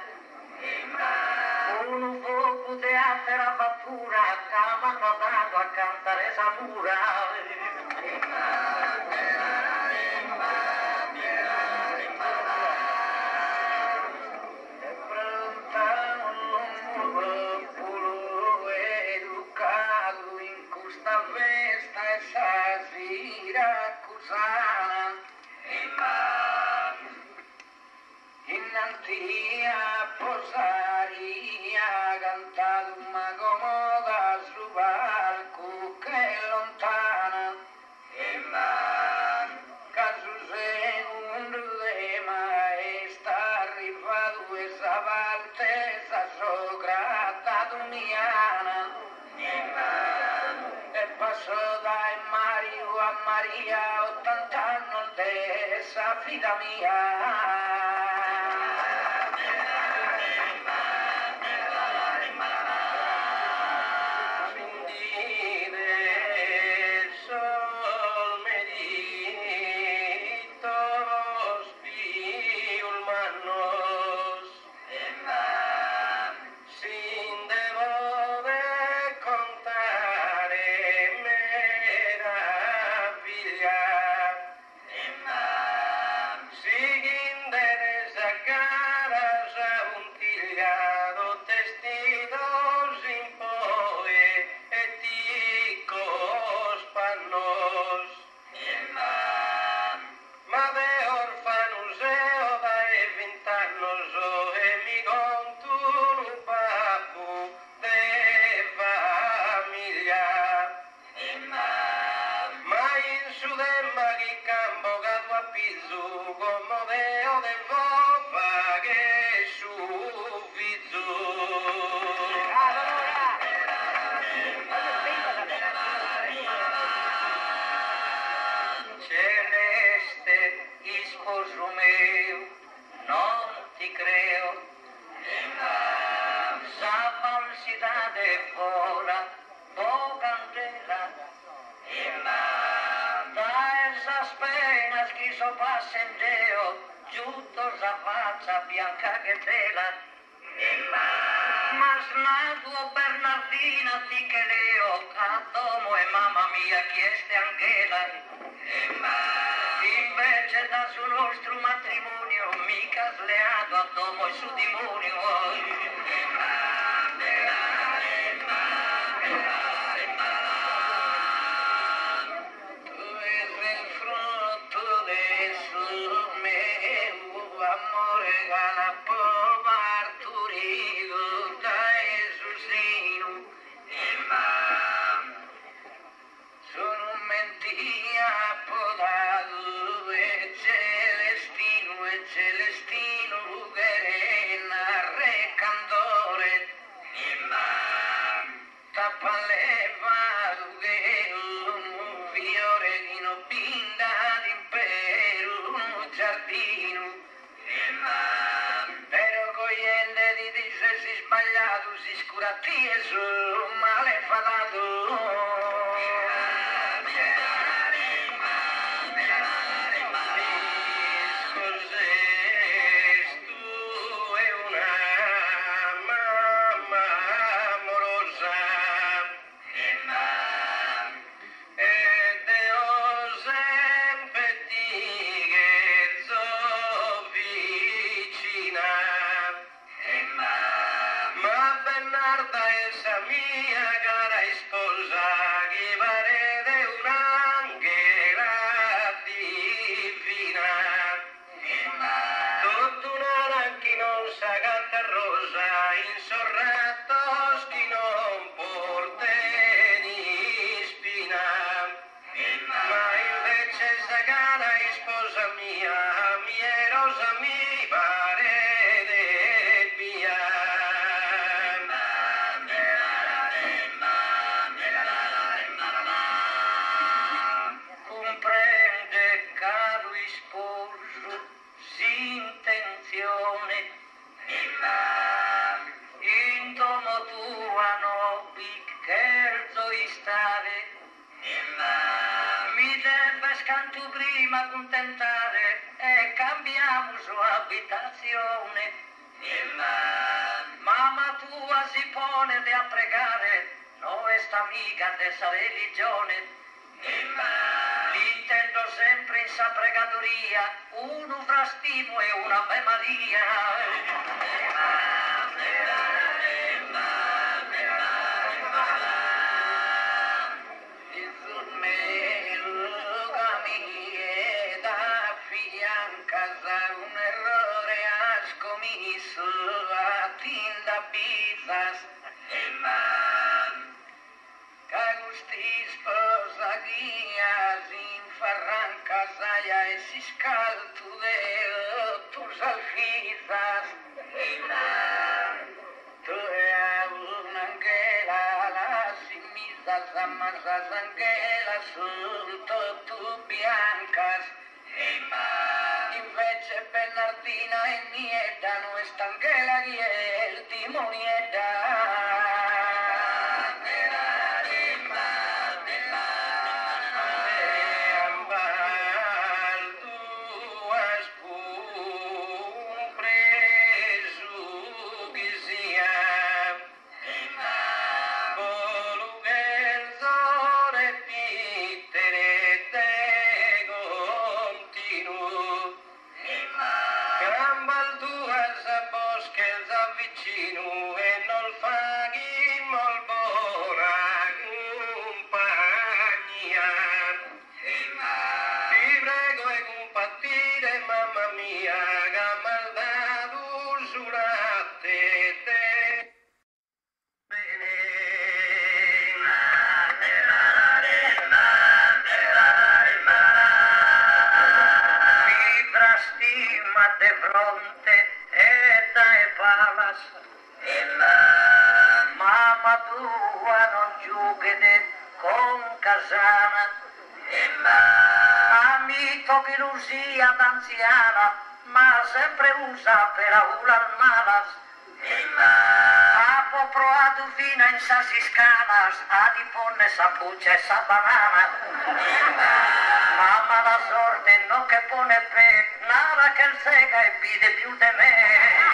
Un fuoco de altera fattura, cama dato a cantare samura. Innantia posaria cantato una comoda su palco che è lontana. Caso secondo le maestà arrivato questa parte sta sopra miana. E passò dai Mario a Maria ottant'anni dessa figlia mia. Ora, oh candela, schizo passendeo, giusto sa faccia bianca che tela. Ma snato Bernardina ti che leo, a Tomo e mamma mia chieste anch'ela. Invece da su nostro matrimonio, mica sleato a Tomo e su dimonio. Amica dessa religione, l'intendo sempre in sa pregatoria, uno fra stimo e una Ave Maria. Un errore has commesso a tinda bisas. Agustis sposa guias in farrancas allá e si scaltu de tus alfizas. Tu e un'anghela las misas amasas anghela son tu biancas. Invece Bernardina e nieta no esta anghela y el timonieta. Mamma tua non giughede con casana, amico che l'usia d'anziana, ma sempre usa per aular malas. A Avevo provato fino in sassi scala, a di ponne sa puccia e sa banana. Mamma la sorte non che pone pe, nada che il sega e vide più di me.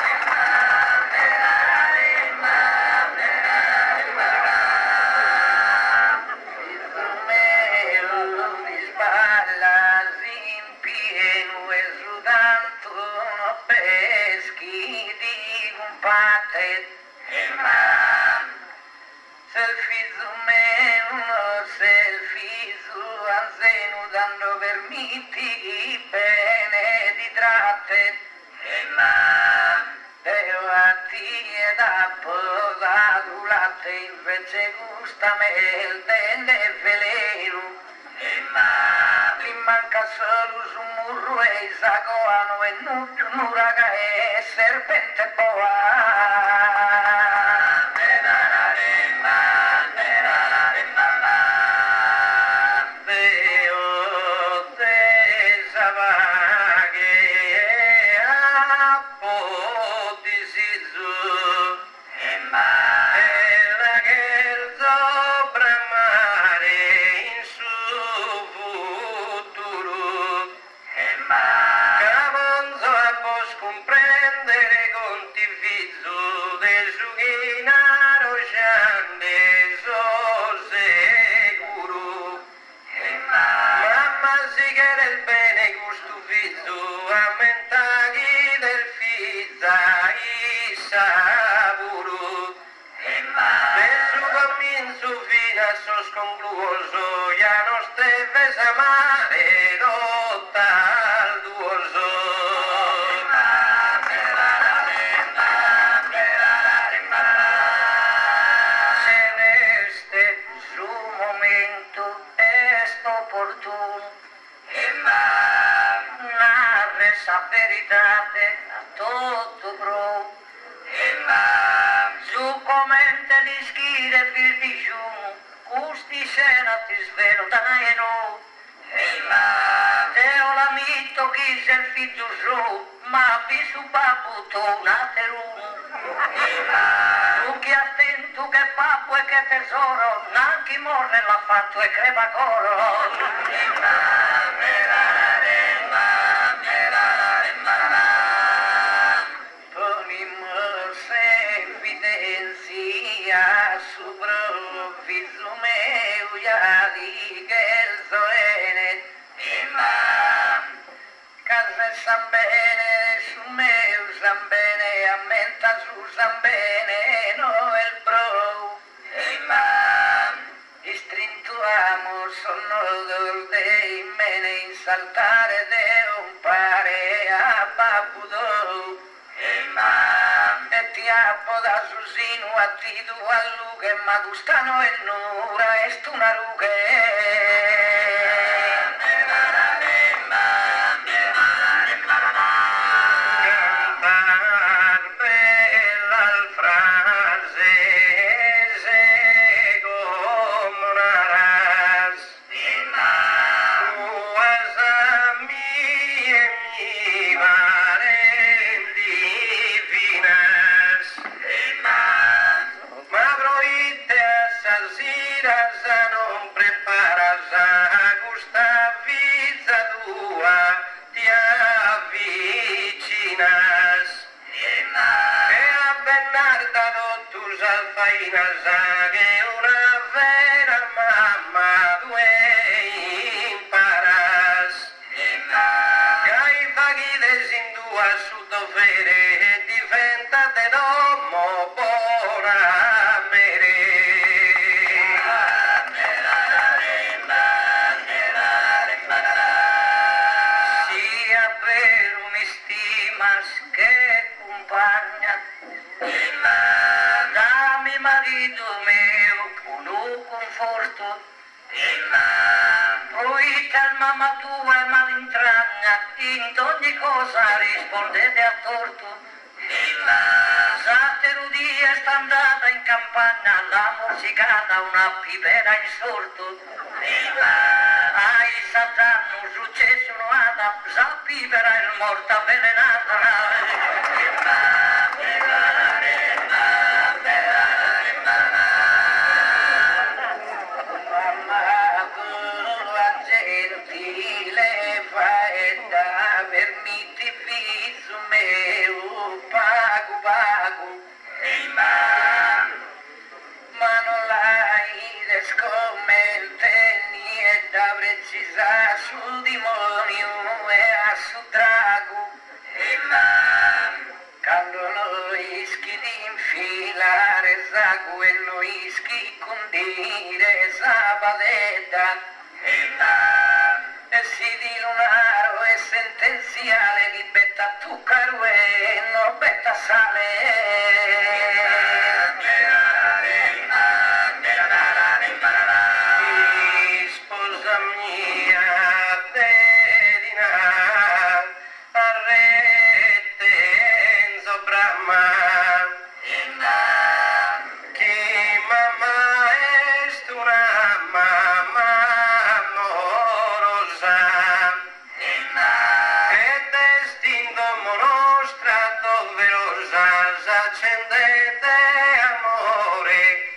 Bene di tratte e ma devati e da posato latte invece gusta mel delle veleno e ma li manca solo su murro e sagoano e nuraga e serpente boa. Sos concluoso, ya no te ves amare, no tal duoso. En este su momento es oportuno, narre esa veridade a todo bro. Su comente l'ischire fil digiuno, gusti sera ti svelo dai no. Teo la mito chi se il figlio su, ma vi su paputo una teruno. Tu chi attento che papu e che tesoro, nanchi morre l'ha fatto e creba coro. San bene, su me usan bene, a menta usan bene, no el pro. Istrintuamo sono dei mene in saltare de un pare a babudo. E ti appo da susino a ti du a lughe, ma gustano e nura est una rughe. Che una vera mamma due imparas che i vaghi desindua su dovere diventate domo buona mere sia per un'estima che compagna marito mio, con un conforto, poi calma ma tua malintragna, in ogni cosa rispondete a torto. Saterudia sta andata in campagna, la musicata una pipera in sorto. Ai satano successo nuata, sa pipera il morta avvelenata. precisa sul demonio e a su drago. Quando noi ischi di infilare zagu e noi ischi condire sabadetta. E si di lunaro e sentenziale di betta tu caro e no betta sale. Sposa mia dedina arrete enzo brahma che mamma est una mamma amorosa e destino monostrato velosa s'accendete amore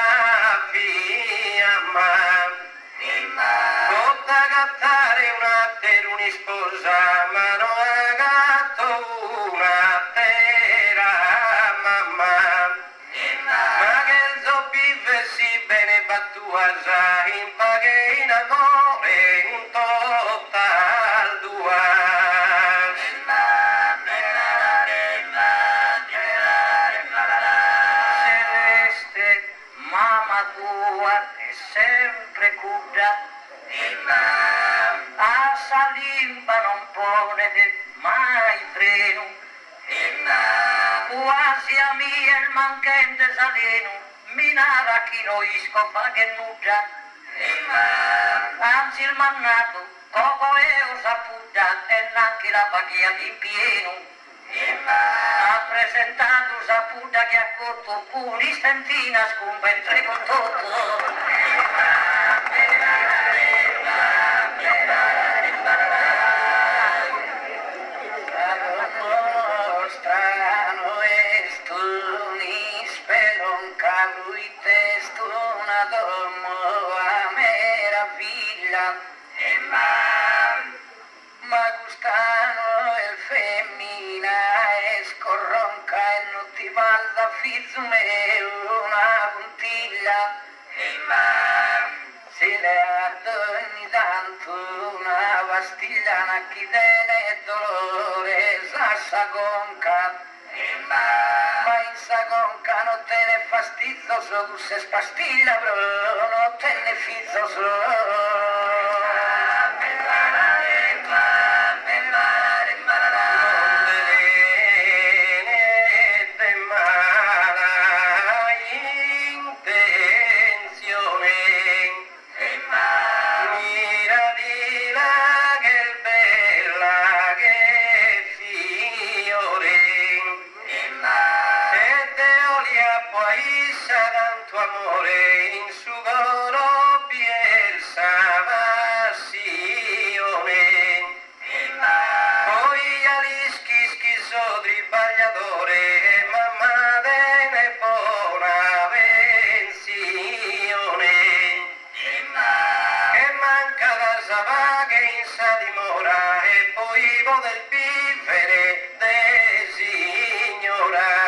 savia ma potrà gattare una per un'isposa ma non ha gatto una tera mamma ma che il zoppive si bene battuasa in paghe in amore un total duas celeste mamma tua è sempre cura a salimba non pone mai freno quasi a mia il manchente saleno minara chi lo isco fa che nuda anzi il mannato poco è o saputa e neanche la paglia di pieno ha presentato saputa che ha cotto un'istentina scumba in tre con tutto strano esto ni spelonca lui testo una domo a meraviglia ma gustano el femmina e scorronca e non ti valda fizzume una puntiglia se le ha ogni tanto una pastigliana chi tiene dolore sa gonca ma in sa gonca non te ne fastidio so tu se spastiglia però non te ne fizzo so amore in su coro piensa passione poi alischi schisodri bagliatore mamma deve buona pensione che manca da sapà che in sa dimora e poi poter vivere designora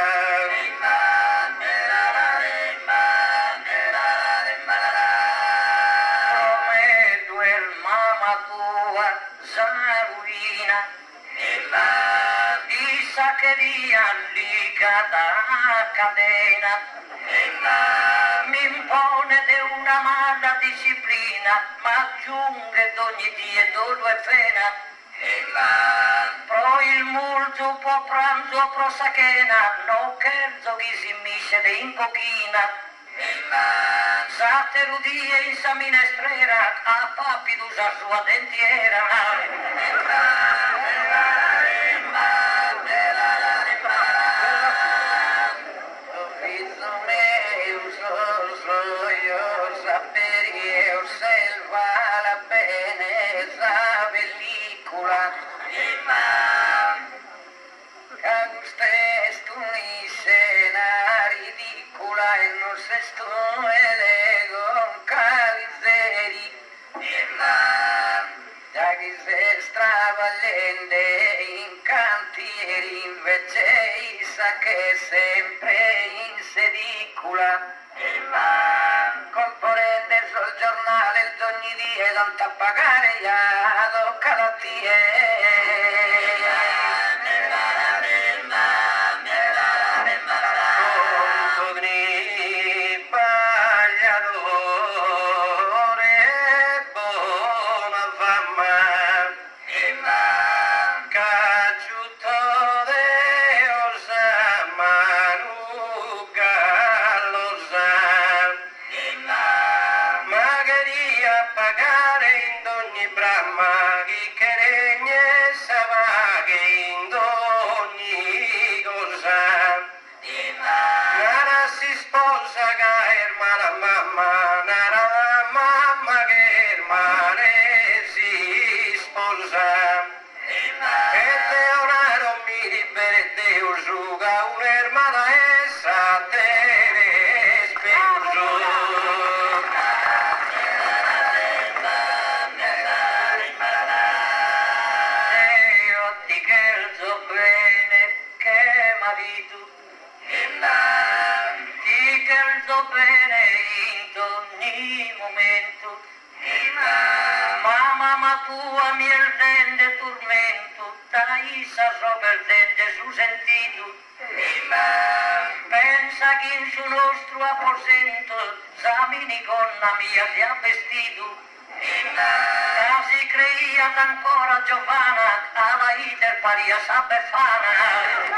ruina di saccheria ligata a catena mi impone di una mala disciplina ma giunge d'ogni dia dolore e pena pro il multo pro pranzo pro sachena no cherzo chi si misce de in pochina Sate rudie in sa minestrera a papi d'usa sua dentiera in cantieri invece sa che sempre in sedicola componente sul giornale d'ogni dia tanto a pagare, ya tocca a tua mi rende tormento, dai sarò perdente su sentito. Pensa che in suo nostro aposento, samini gonna mia ti ha vestito. Si creia ancora giovana, alla iter paria sa befana.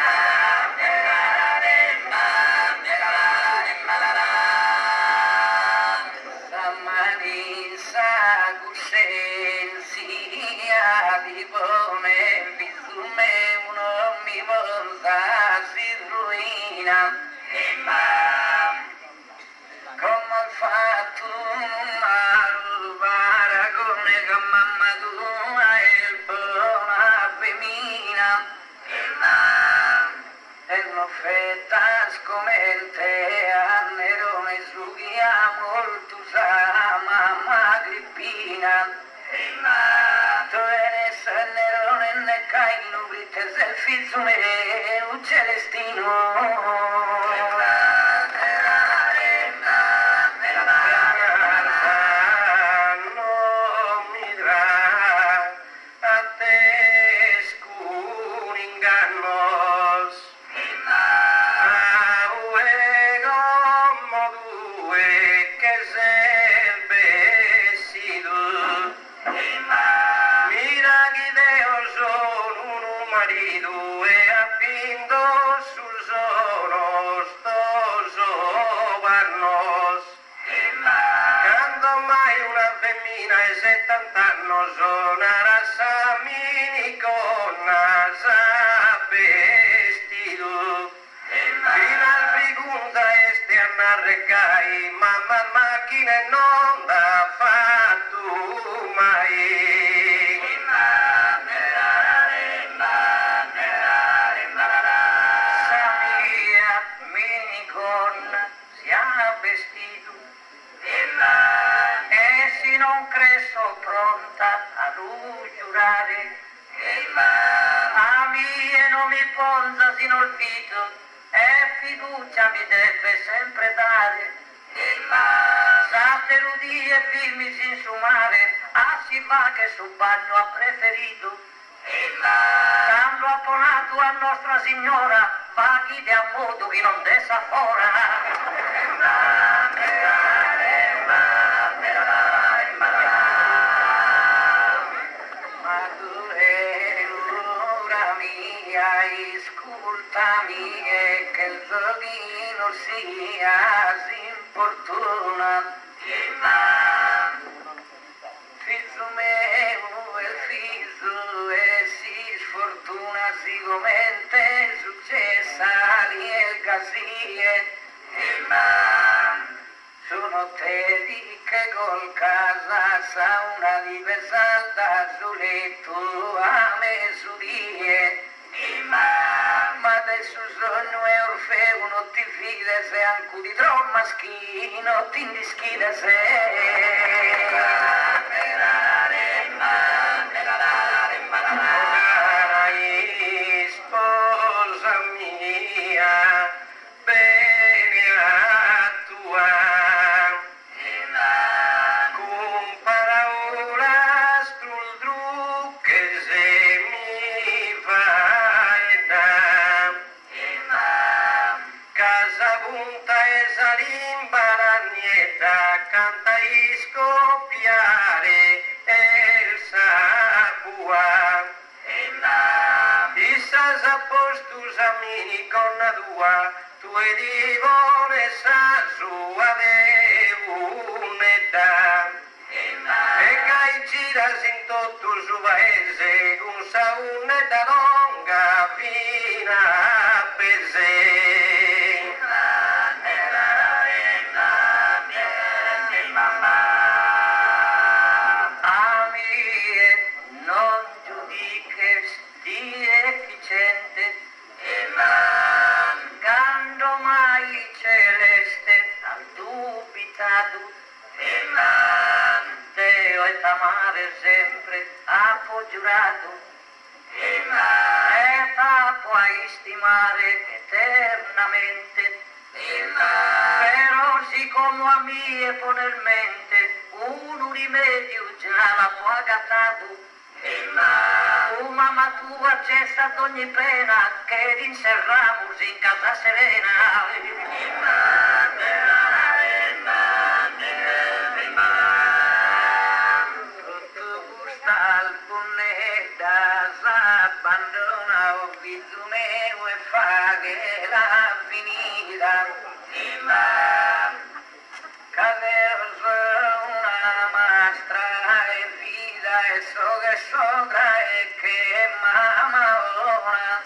Fetas comente a Nerone sughia molto sa mamma Agrippina tu eres Nerone ne caino brites el fizu me un celestino mi deve sempre dare Sate rudi e firmi sin su mare a si va che su bagno ha preferito quando ha ponato a Nostra Signora paghi di a modo che non dessa fora ma tu è l'ora mia ascoltami e che il giochino sia s'importuna figlio mio e figlio e si sfortuna sicuramente successa lì e casie sono te di che col casa sa una diversa da su letto a me su die ma adesso sono e Orfeo non ti fide se anche di troppo maschino ti indischide se sposa mia bene a tua compara copiare el sapua. Issas appostus amini con dua, tu e divore sa sua deunetà. E cai giras in tutto su paese, un saunetta longa fino a pese. Amie, non giudiches di efficiente, quando mai celeste al dubitato, Deo et amare sempre apo giurato, e apo a estimare eternamente, però siccome a mie poner mente un rimedio già l'apo agattato, una matura cessa d'ogni pena che rinserramos in casa serena. Tutto gusta alcunedas abandona o bizumeo e faghe la finita. Caderzo una mastra e vida e sogra e sogra e che mamma ora.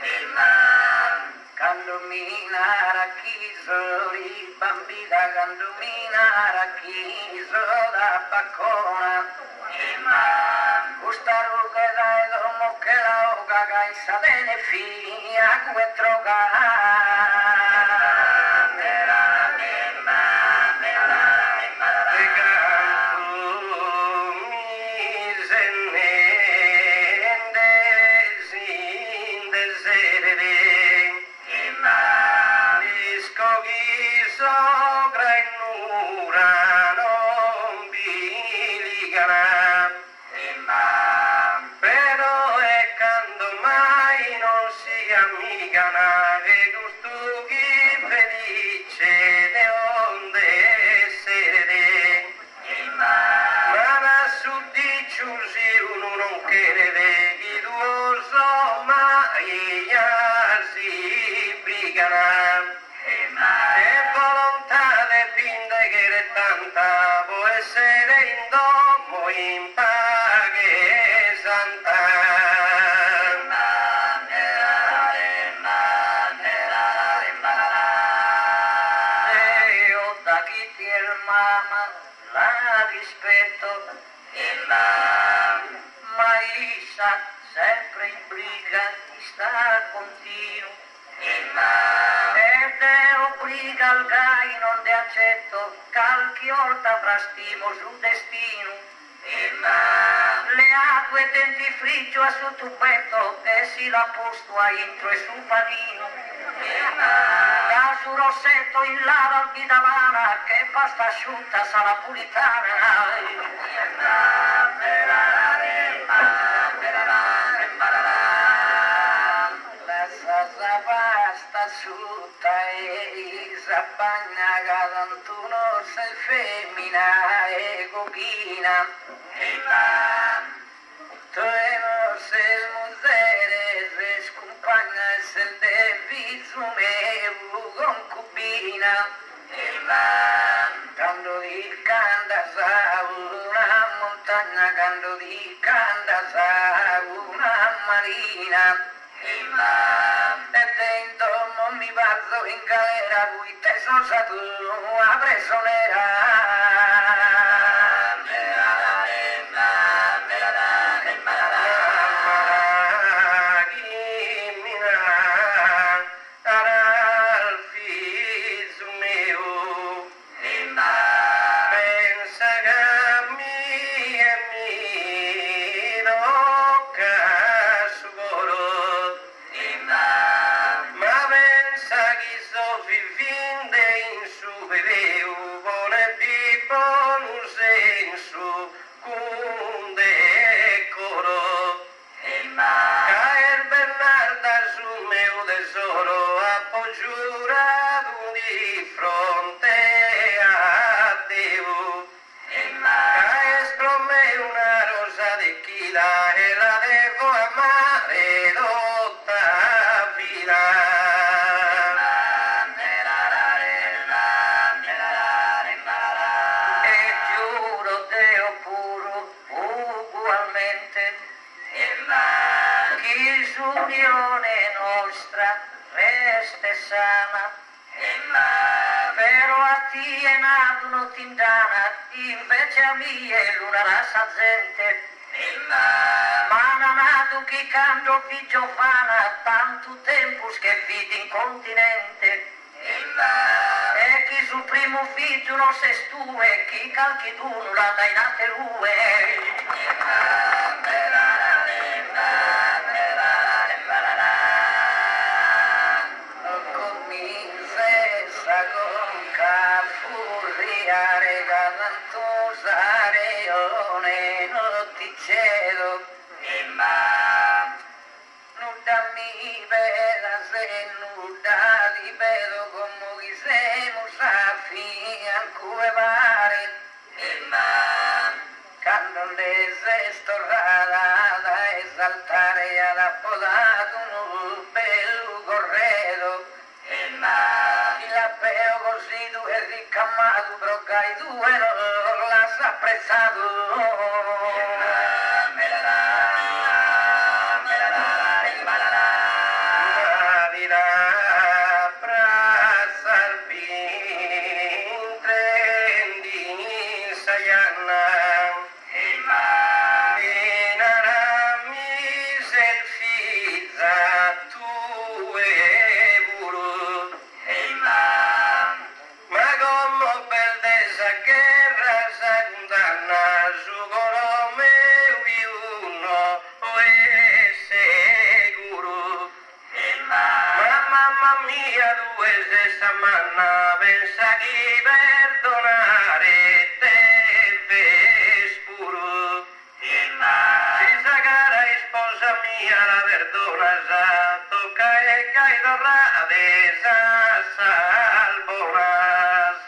Candomina chiso, bambina candomina chiso da baccona. Questa ruga dai domo che la oga gaisa bene fia come droga. Sogra e nura non biligana, però è quando mai non si amigana e gusto chi felice de onde essere, ma da su di ciusi uno non crede chi duoso mai si brigana. E volontà de pinde che è tanta, può essere in domo in paghe santa. E ho da chi ti è mamma, la rispetto, ma Isa sempre in briga, sta continuo. E te obbliga al gai non te accetto, calchi volta frastimo sul destino. Le acque dentifricio a su tubetto e si la posto a intro e su panino. Da su rossetto in lava al bidavana che pasta asciutta sarà pulitana. Basta asciutta e Isa bagna cantuno sei femmina e cochina. Tu e non sei musere se scompagna e se devi zumeu concubina. Quando di canta sa una montagna, quando di canta sa una marina. E te in domo mi vado in galera, cui te sono stato a presonera. Giurato di fronte a Dio. vida e la devo amare tutta vida. E giuro Deo puro ugualmente che l'unione nostra reste sana. Però a ti è nato non ti indana, invece a mia è l'una razza gente. Ma non ha nato chi cambio figlio fana, tanto tempo che vidi in continente. E chi sul primo figlio non sei tu, e chi calchi tu non la dai nate rue. Cielo, nuda mi veda se nuda di vedo como quisemos afí ancuvare quando les estorrada da esaltare alla podato un bello corredo y la peo così tu è ricamato brocai tu e non l'has apprezzato. Manna pensa chi perdonare te ves puro. Si sa cara sposa mia la perdona sa tocca e cai torrade sa salvonas.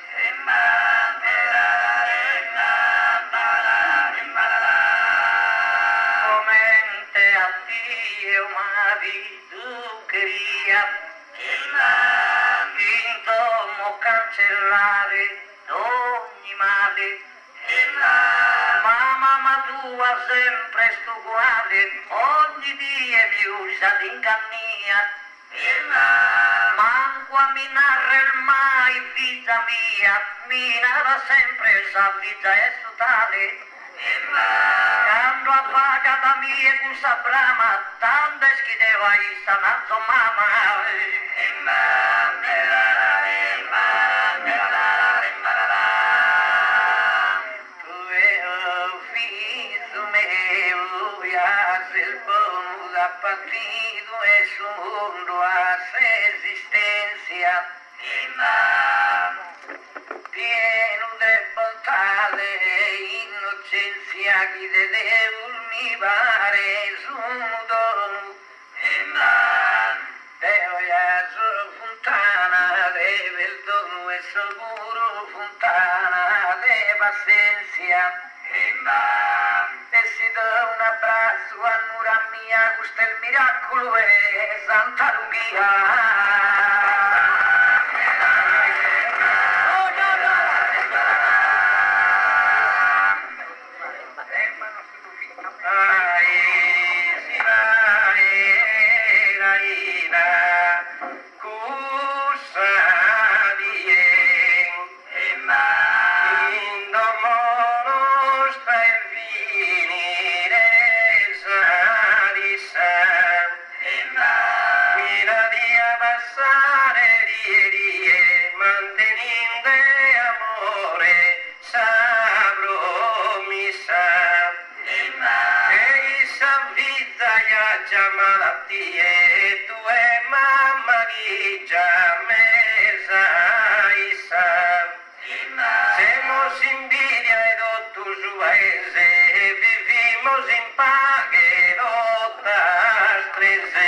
Comente a ti e mari tu queria intomo cancellare ogni male. Ma mamma tua sempre stu uguale, ogni dia mi usa d'ingannia. Manco a mi narrer mai vita mia, mi narra sempre sa vita è totale. Quando appaga da mia cusa brama, tanto schideva i sanazzo mamma. Tu eo figlio meu, il buono da partido e solo a resistencia. Pieno de bontade e innocenza chi de Deo mi pare su dono. Deo ya so fontana de perdono e sicuro fontana de pazienza. E si dà un abbraccio a Nura mia, questo è il miracolo e Santa Lucia. Malattie, tu e mamma chi già me sai sa. Semos invidia ed otto su paese, vivimos in paghe lotta strese.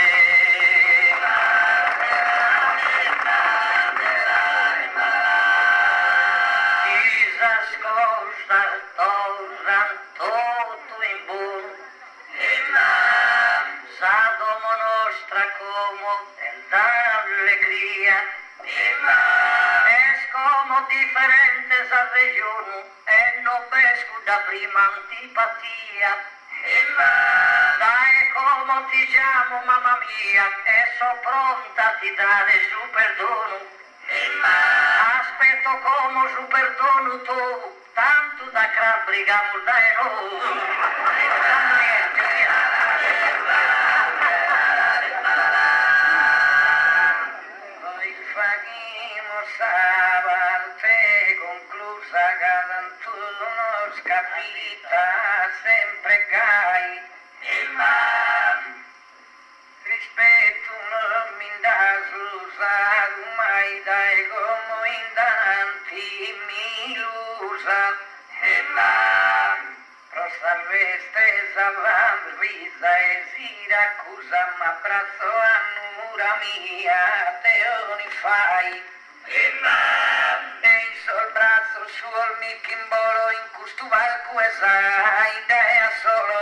Chi s'ascolta torna tutto in buon. tanta alegría. Es como diferentes a región, e non pesco da prima antipatia. Dai come ti chiamo mamma mia, e so pronta a ti dare su perdono. Aspetto come su perdono tu, tanto da crabbrigamo dai Noi facimos a parte conclusa cada tu nos capita sempre cai. Rispetto non mi das usato mai dai come indanti mi usa. Rosa veste savan risa e Siracusa m'abbraccio a nura mia te oni fai. E in sol braccio suol mi chimbolo in custo valco e sai idea solo.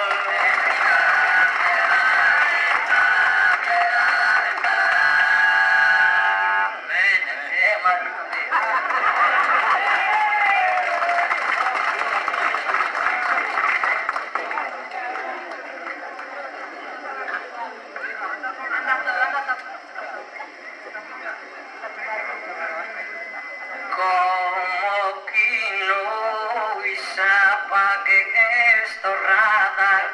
Como que no isapa que esto rada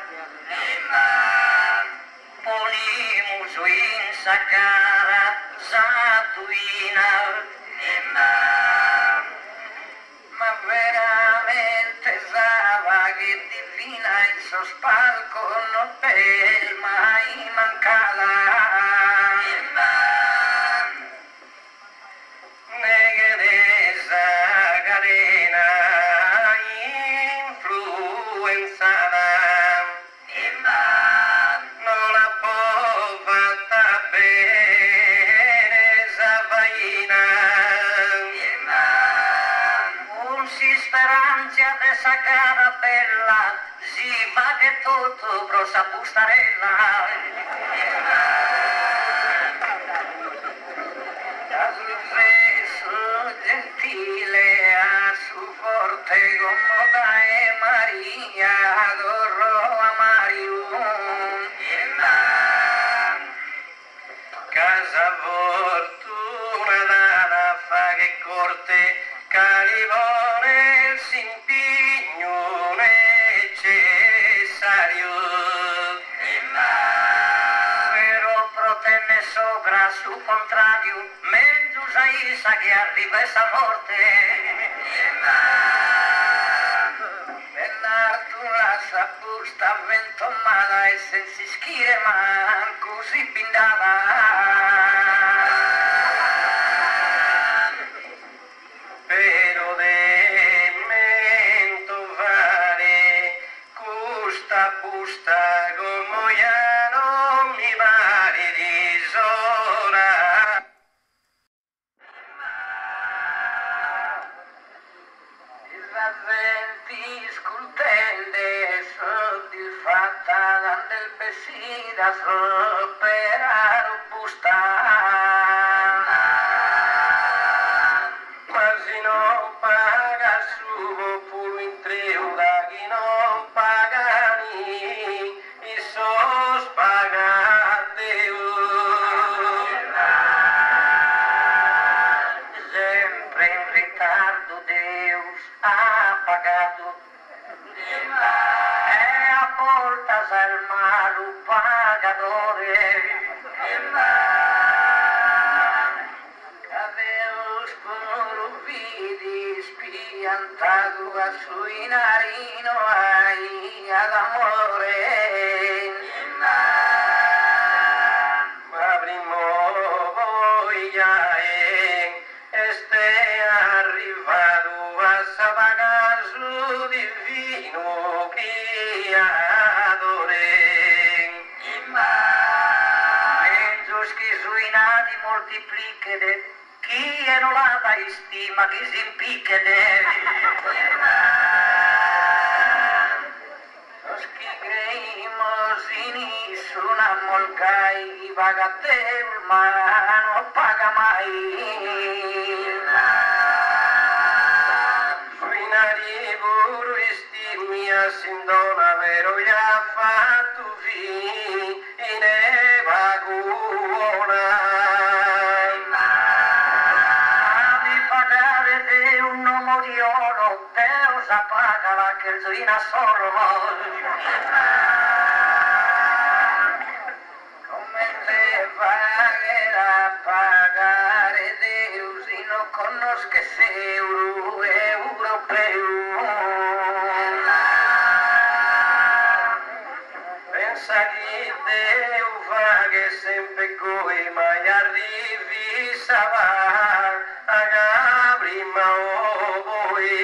ponimos in sacara satuina ma veramente sava che divina il suo spalco non per mai mancala. Speranza de esa cara bella, si va che tutto brossa bustarella. A su gesto gentile, a su forte comoda e Maria, adoro a Mario. Casa fortuna dana fa che corte, calibone il simpigno necessario. Però protenne sopra su contrario, mentre Isaisa che arriva esa morte. Bernardo la sapusta ventomada e senza schire man così bindava. Pero de mento vare custa pusta como ya no mi vare di sola. Avventi scultende soddisfatta del vestita per robusta. Quasi non paga su pur in treuda chi non paga ni i sos pagate sempre in ritardo Deus ha pagato e a portas al malo pagadore. Piantado a su inarino ahí ad amore. Ma primo voi ya este arrivado a sabagar su divino criadore. Mensos che su inadi moltiplicere chi non la dà stima che si impicca deve. Los que creímos in nessuna molgai paga te ma non paga mai. Suinari buru istimia sindona vero ya fatto fi ine baguna. Di pagare te un uomo di oro, Deo sa pagava che il suina solo. Come te pagherà pagare Deus y no conosce se euro europeo. Pensa che Deu fa che sempre coi mai arrivi sarà a Gabri ma voi.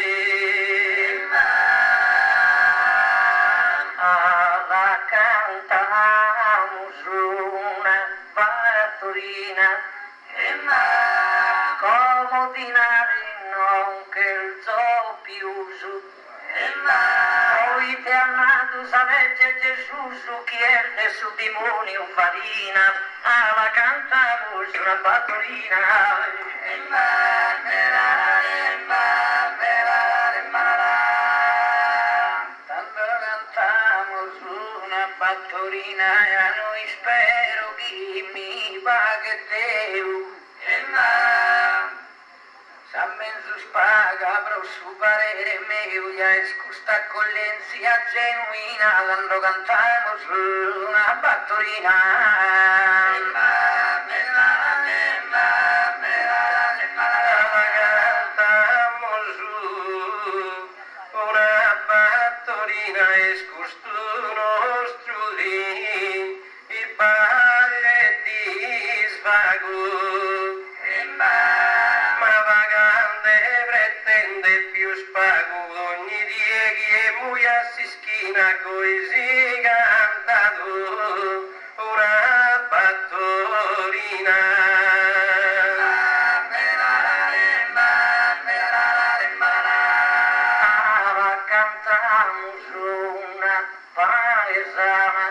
Alla cantamos una battorina comodinari non che il zoppiuso. Poi te amato savegge Gesù su chierde su dimoni un farina. Alla cantamos una battorina. Tanto cantamos una battorina e a noi spero che mi paga Deu. Sa mezzo spaga però su parere meu ya es custa collencia genuina quando cantamos una battorina. Cantamos una battorina es custo nostro din i paghetti svago. Ma vagante pretende più spago ogni dieghi e muia si schina coisi cantato una battorina. Ah, cantamos una paesana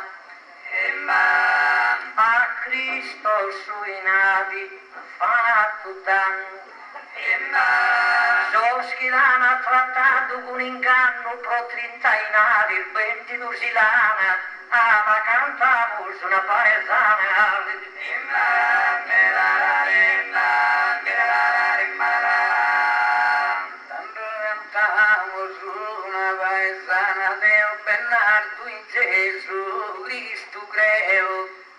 a Cristo sui navi fatto danno. Soschi l'hanno trattato con inganno pro trentainari il venti d'Ursilana. Ah, ma cantamos una paesana. Tanto cantamos una paesana del Bernardo in Gesù Cristo creo.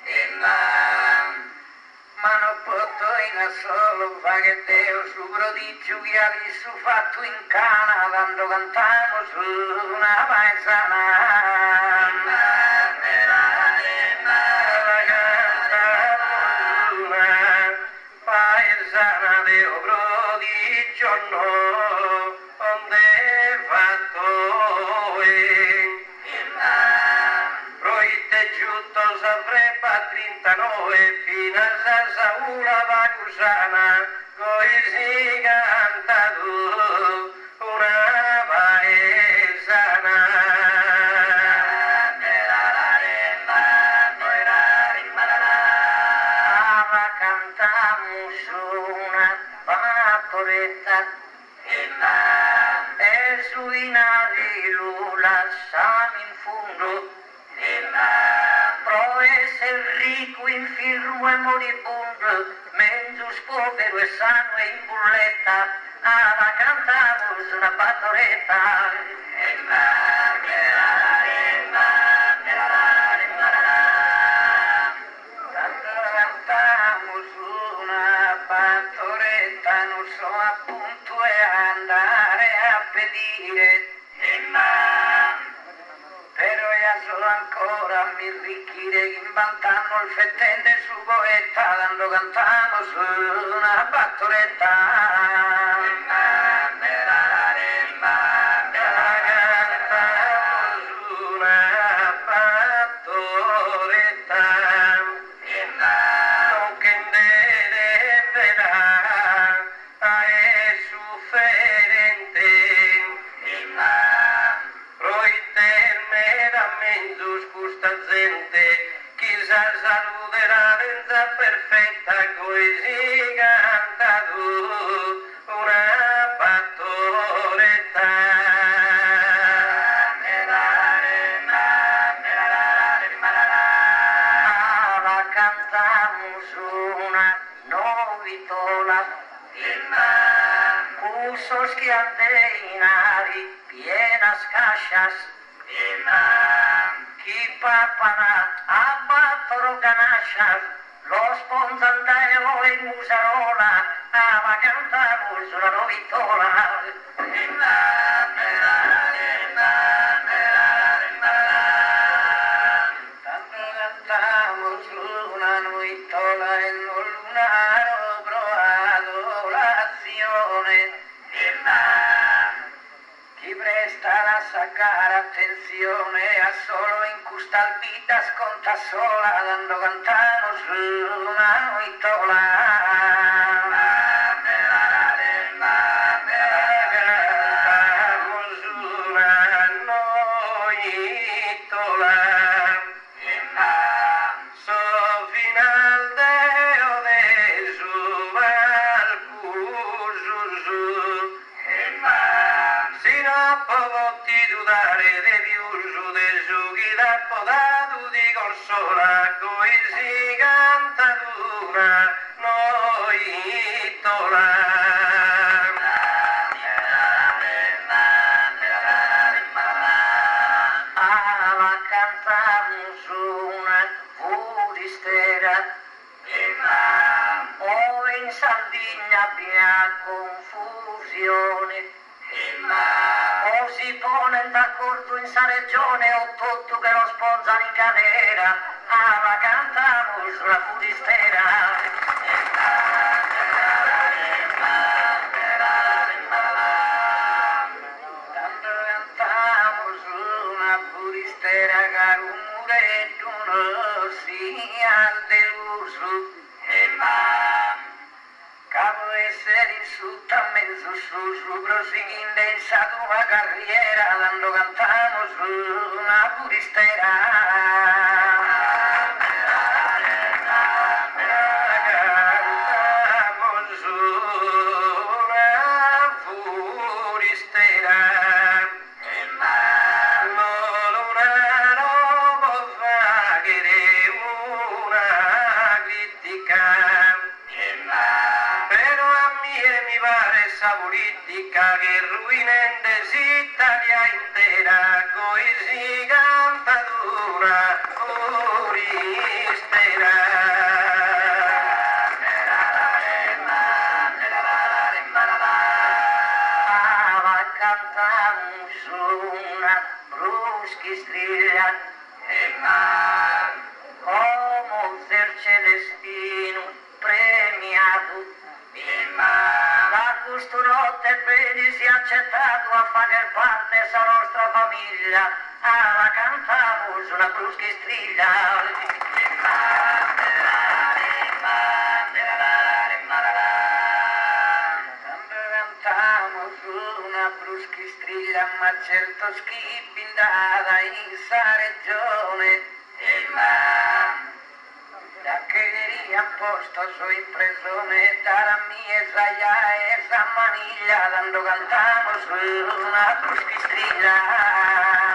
Ma non posso in solo fare Deo su prodigio che ha visto fatto in cana quando cantamos una paesana. Una paesana Deo prodigio no onde fatto e proite giusto saprebbe trentanove fino a Sasaula Vacusana coisi cantato una paesana. Ah, cantamos una battoretta e sui navi lo lasciamo in fondo. Pro essere ricco, infirmo e moribondo, menzus povero e sano e in bulletta, ah, cantamos una battoretta. Tanto cantamos una battoretta, non so appunto e andare a pedire. Però io sono ancora a mi ricchire inventando il fettente su poeta quando cantamo su una battoretta. Cantamos una battoretta non che ne deverà a sofferente. Proiterme da mentus custa gente, chissà saluterà la perfetta così canta tu, una pattoretta. La cantamos una novitola, usos que anteinari, pienas caixas, que papana abbattono ganascias, los ponzandaio in musarola, la cantamos una novitola. Cantamos una novitola en un lunaro pro adorazione. Chi presta a sacar attenzione a solo in custal vidas conta sola, dando cantamos una novitola. Sola così canta una novitola. Ah, la cantamos una furistera, o in Sardegna via confusione, o si pone d'accordo in sa regione o tutto che lo sposano in galera, ah, la cantamos una furistera. Tanto cantamos una furistera che un muretto non sia deluso, capo essere insulta mezzo su su prosiguindo in sa tua carriera, dando cantamos una furistera. Politica che ruinende l'Italia intera, così canta una furistera. Ah, la cantamos una bruschistrilla, come il celestino premiato. Da questo notte bene si è accettato a fare parte della nostra famiglia, alla cantamos una bruschistrilla. Cantamos una bruschistrilla, ma certo schipindata in sa regione. Da che diria posto su impressione, da mia saia e sa maniglia, dando cantamos una bruschistrilla.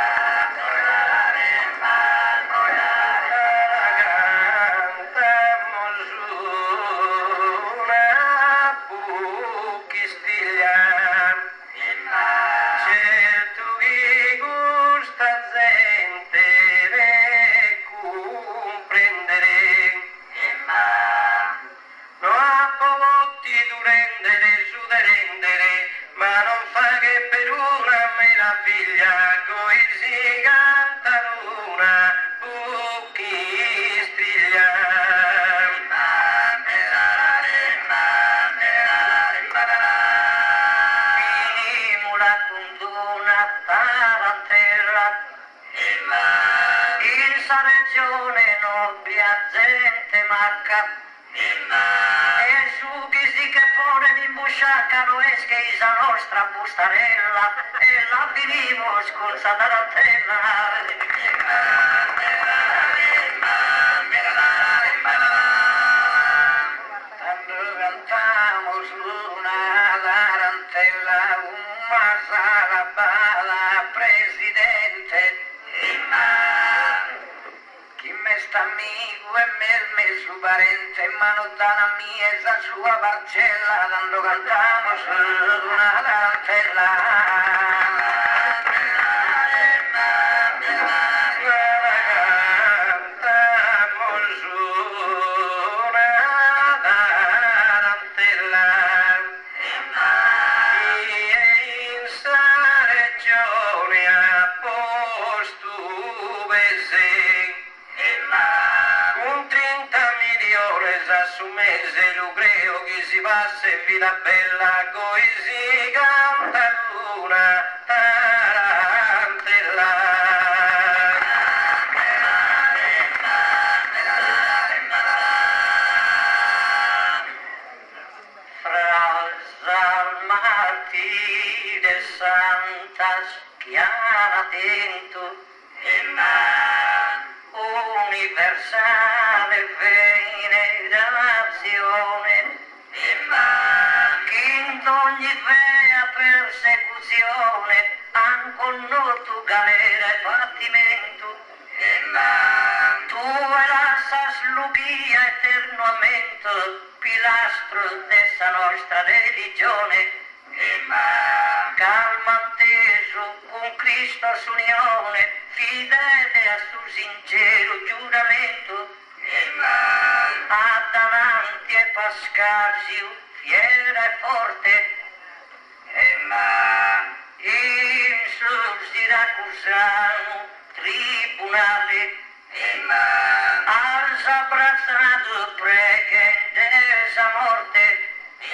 Regione nobile gente marca e su chi si che pone in busciacca esche isa nostra bustarella e la finimo scorsa tarantella. amigo e mesmo su parente, ma non da la mia esa sua parcella, quando cantamos una dantella. Su mese lo creo che si passa e vita bella così canta luna tarantella. Frasa martire santas chiara tento universale venerazione che in ogni vea persecuzione ancor noto galera e battimento tu e lascias lugia eternamente pilastro dessa nostra religione calmanteso con Cristo s'unione fidele a suo sincero giuramento a davanti e Pascasio fiera e forte in sul siracusano tribunale als abbracciato preghe desa morte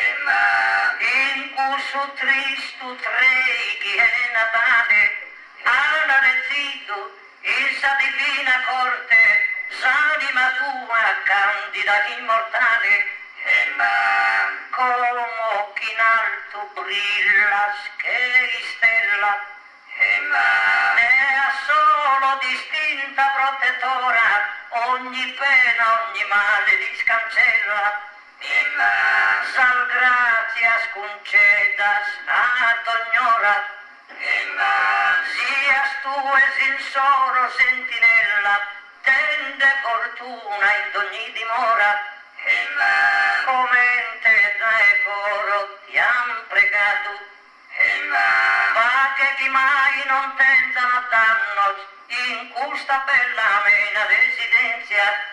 in curso tristo trei che è Natale hanno rezzito essa divina corte s'anima tua candida immortale come occhi in alto brillas che stella ne ha solo distinta protettora ogni pena ogni male di scancella sal grazias concedas ad ognora sias tu es il solo sentinella tende fortuna in ogni dimora comente dai coro ti han pregato ma che chi mai non tentano dannos in questa bella amena residenza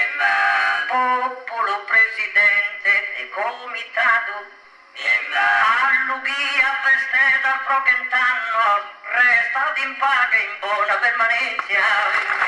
popolo presidente e comitato all'ughia feste dal Prochentanno resta in paga in buona permanenza.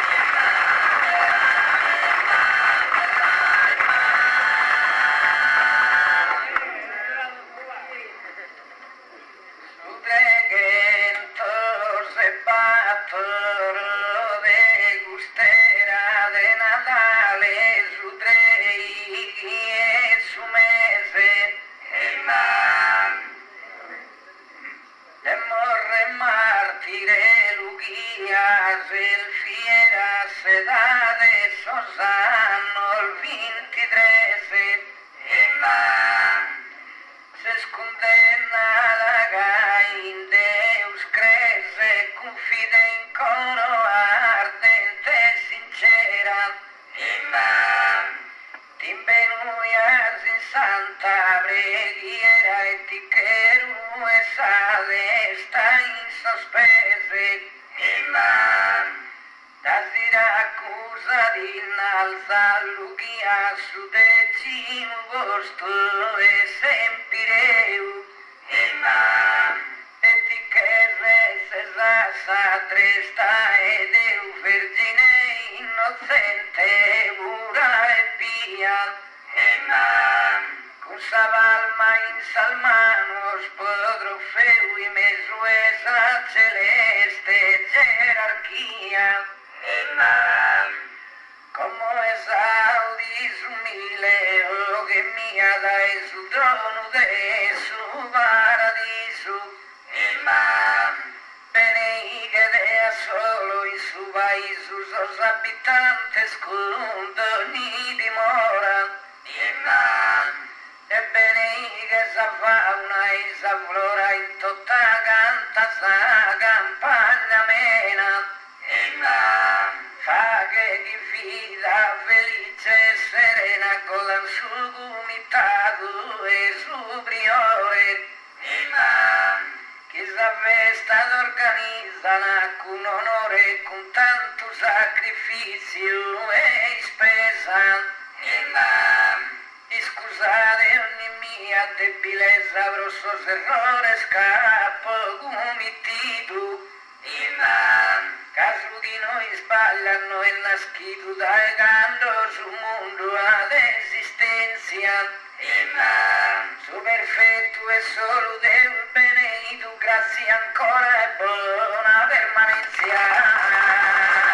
Campagna mena, fa che di fida su comitado e su priore, che la festa organizzano con onore e con tanto sacrificio e spesa. E scusate ogni mia debilezza, grossos errores capo comitito. Caso di noi sbagliano e nascido dai gando sul mondo ad esistenza. Su perfetto e solo Dio benedito, grazie ancora e buona permanenza.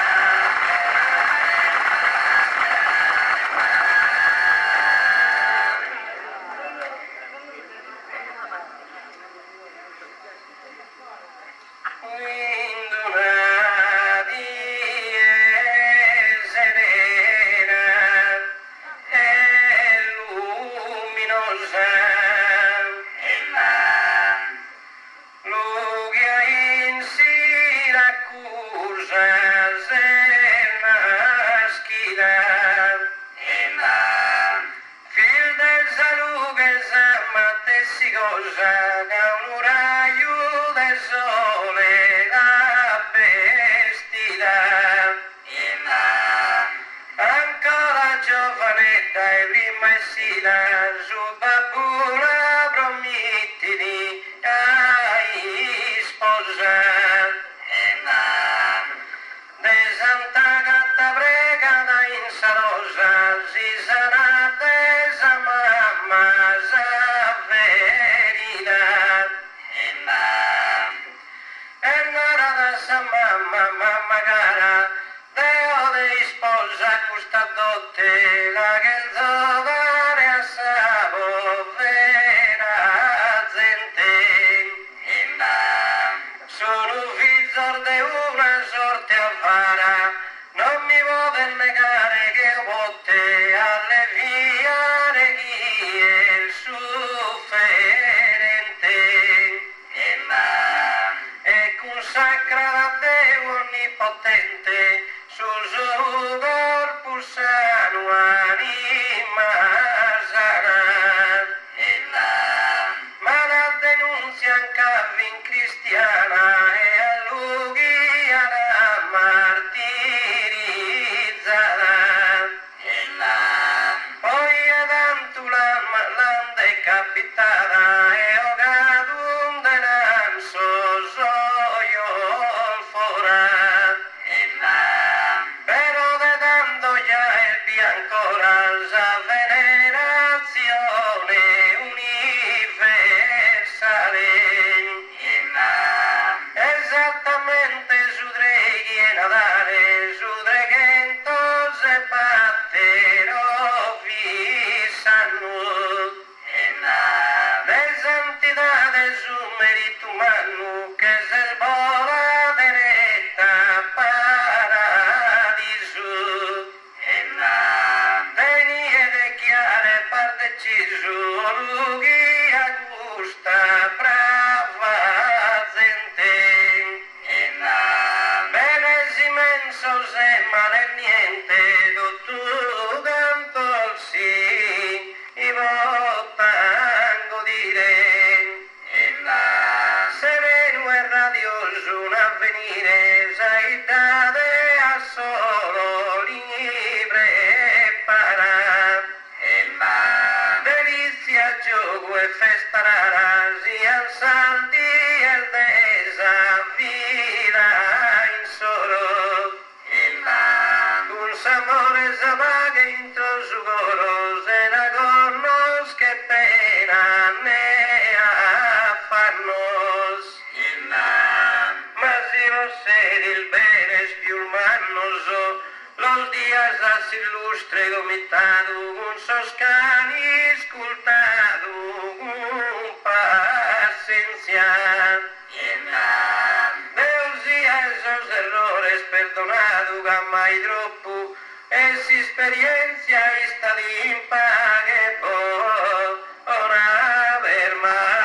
Ilustre comitado, un soscani scultado, un paciencia. Deus y a esos errores perdonado, gamma y troppo, es experiencia esta limpa que por haber más.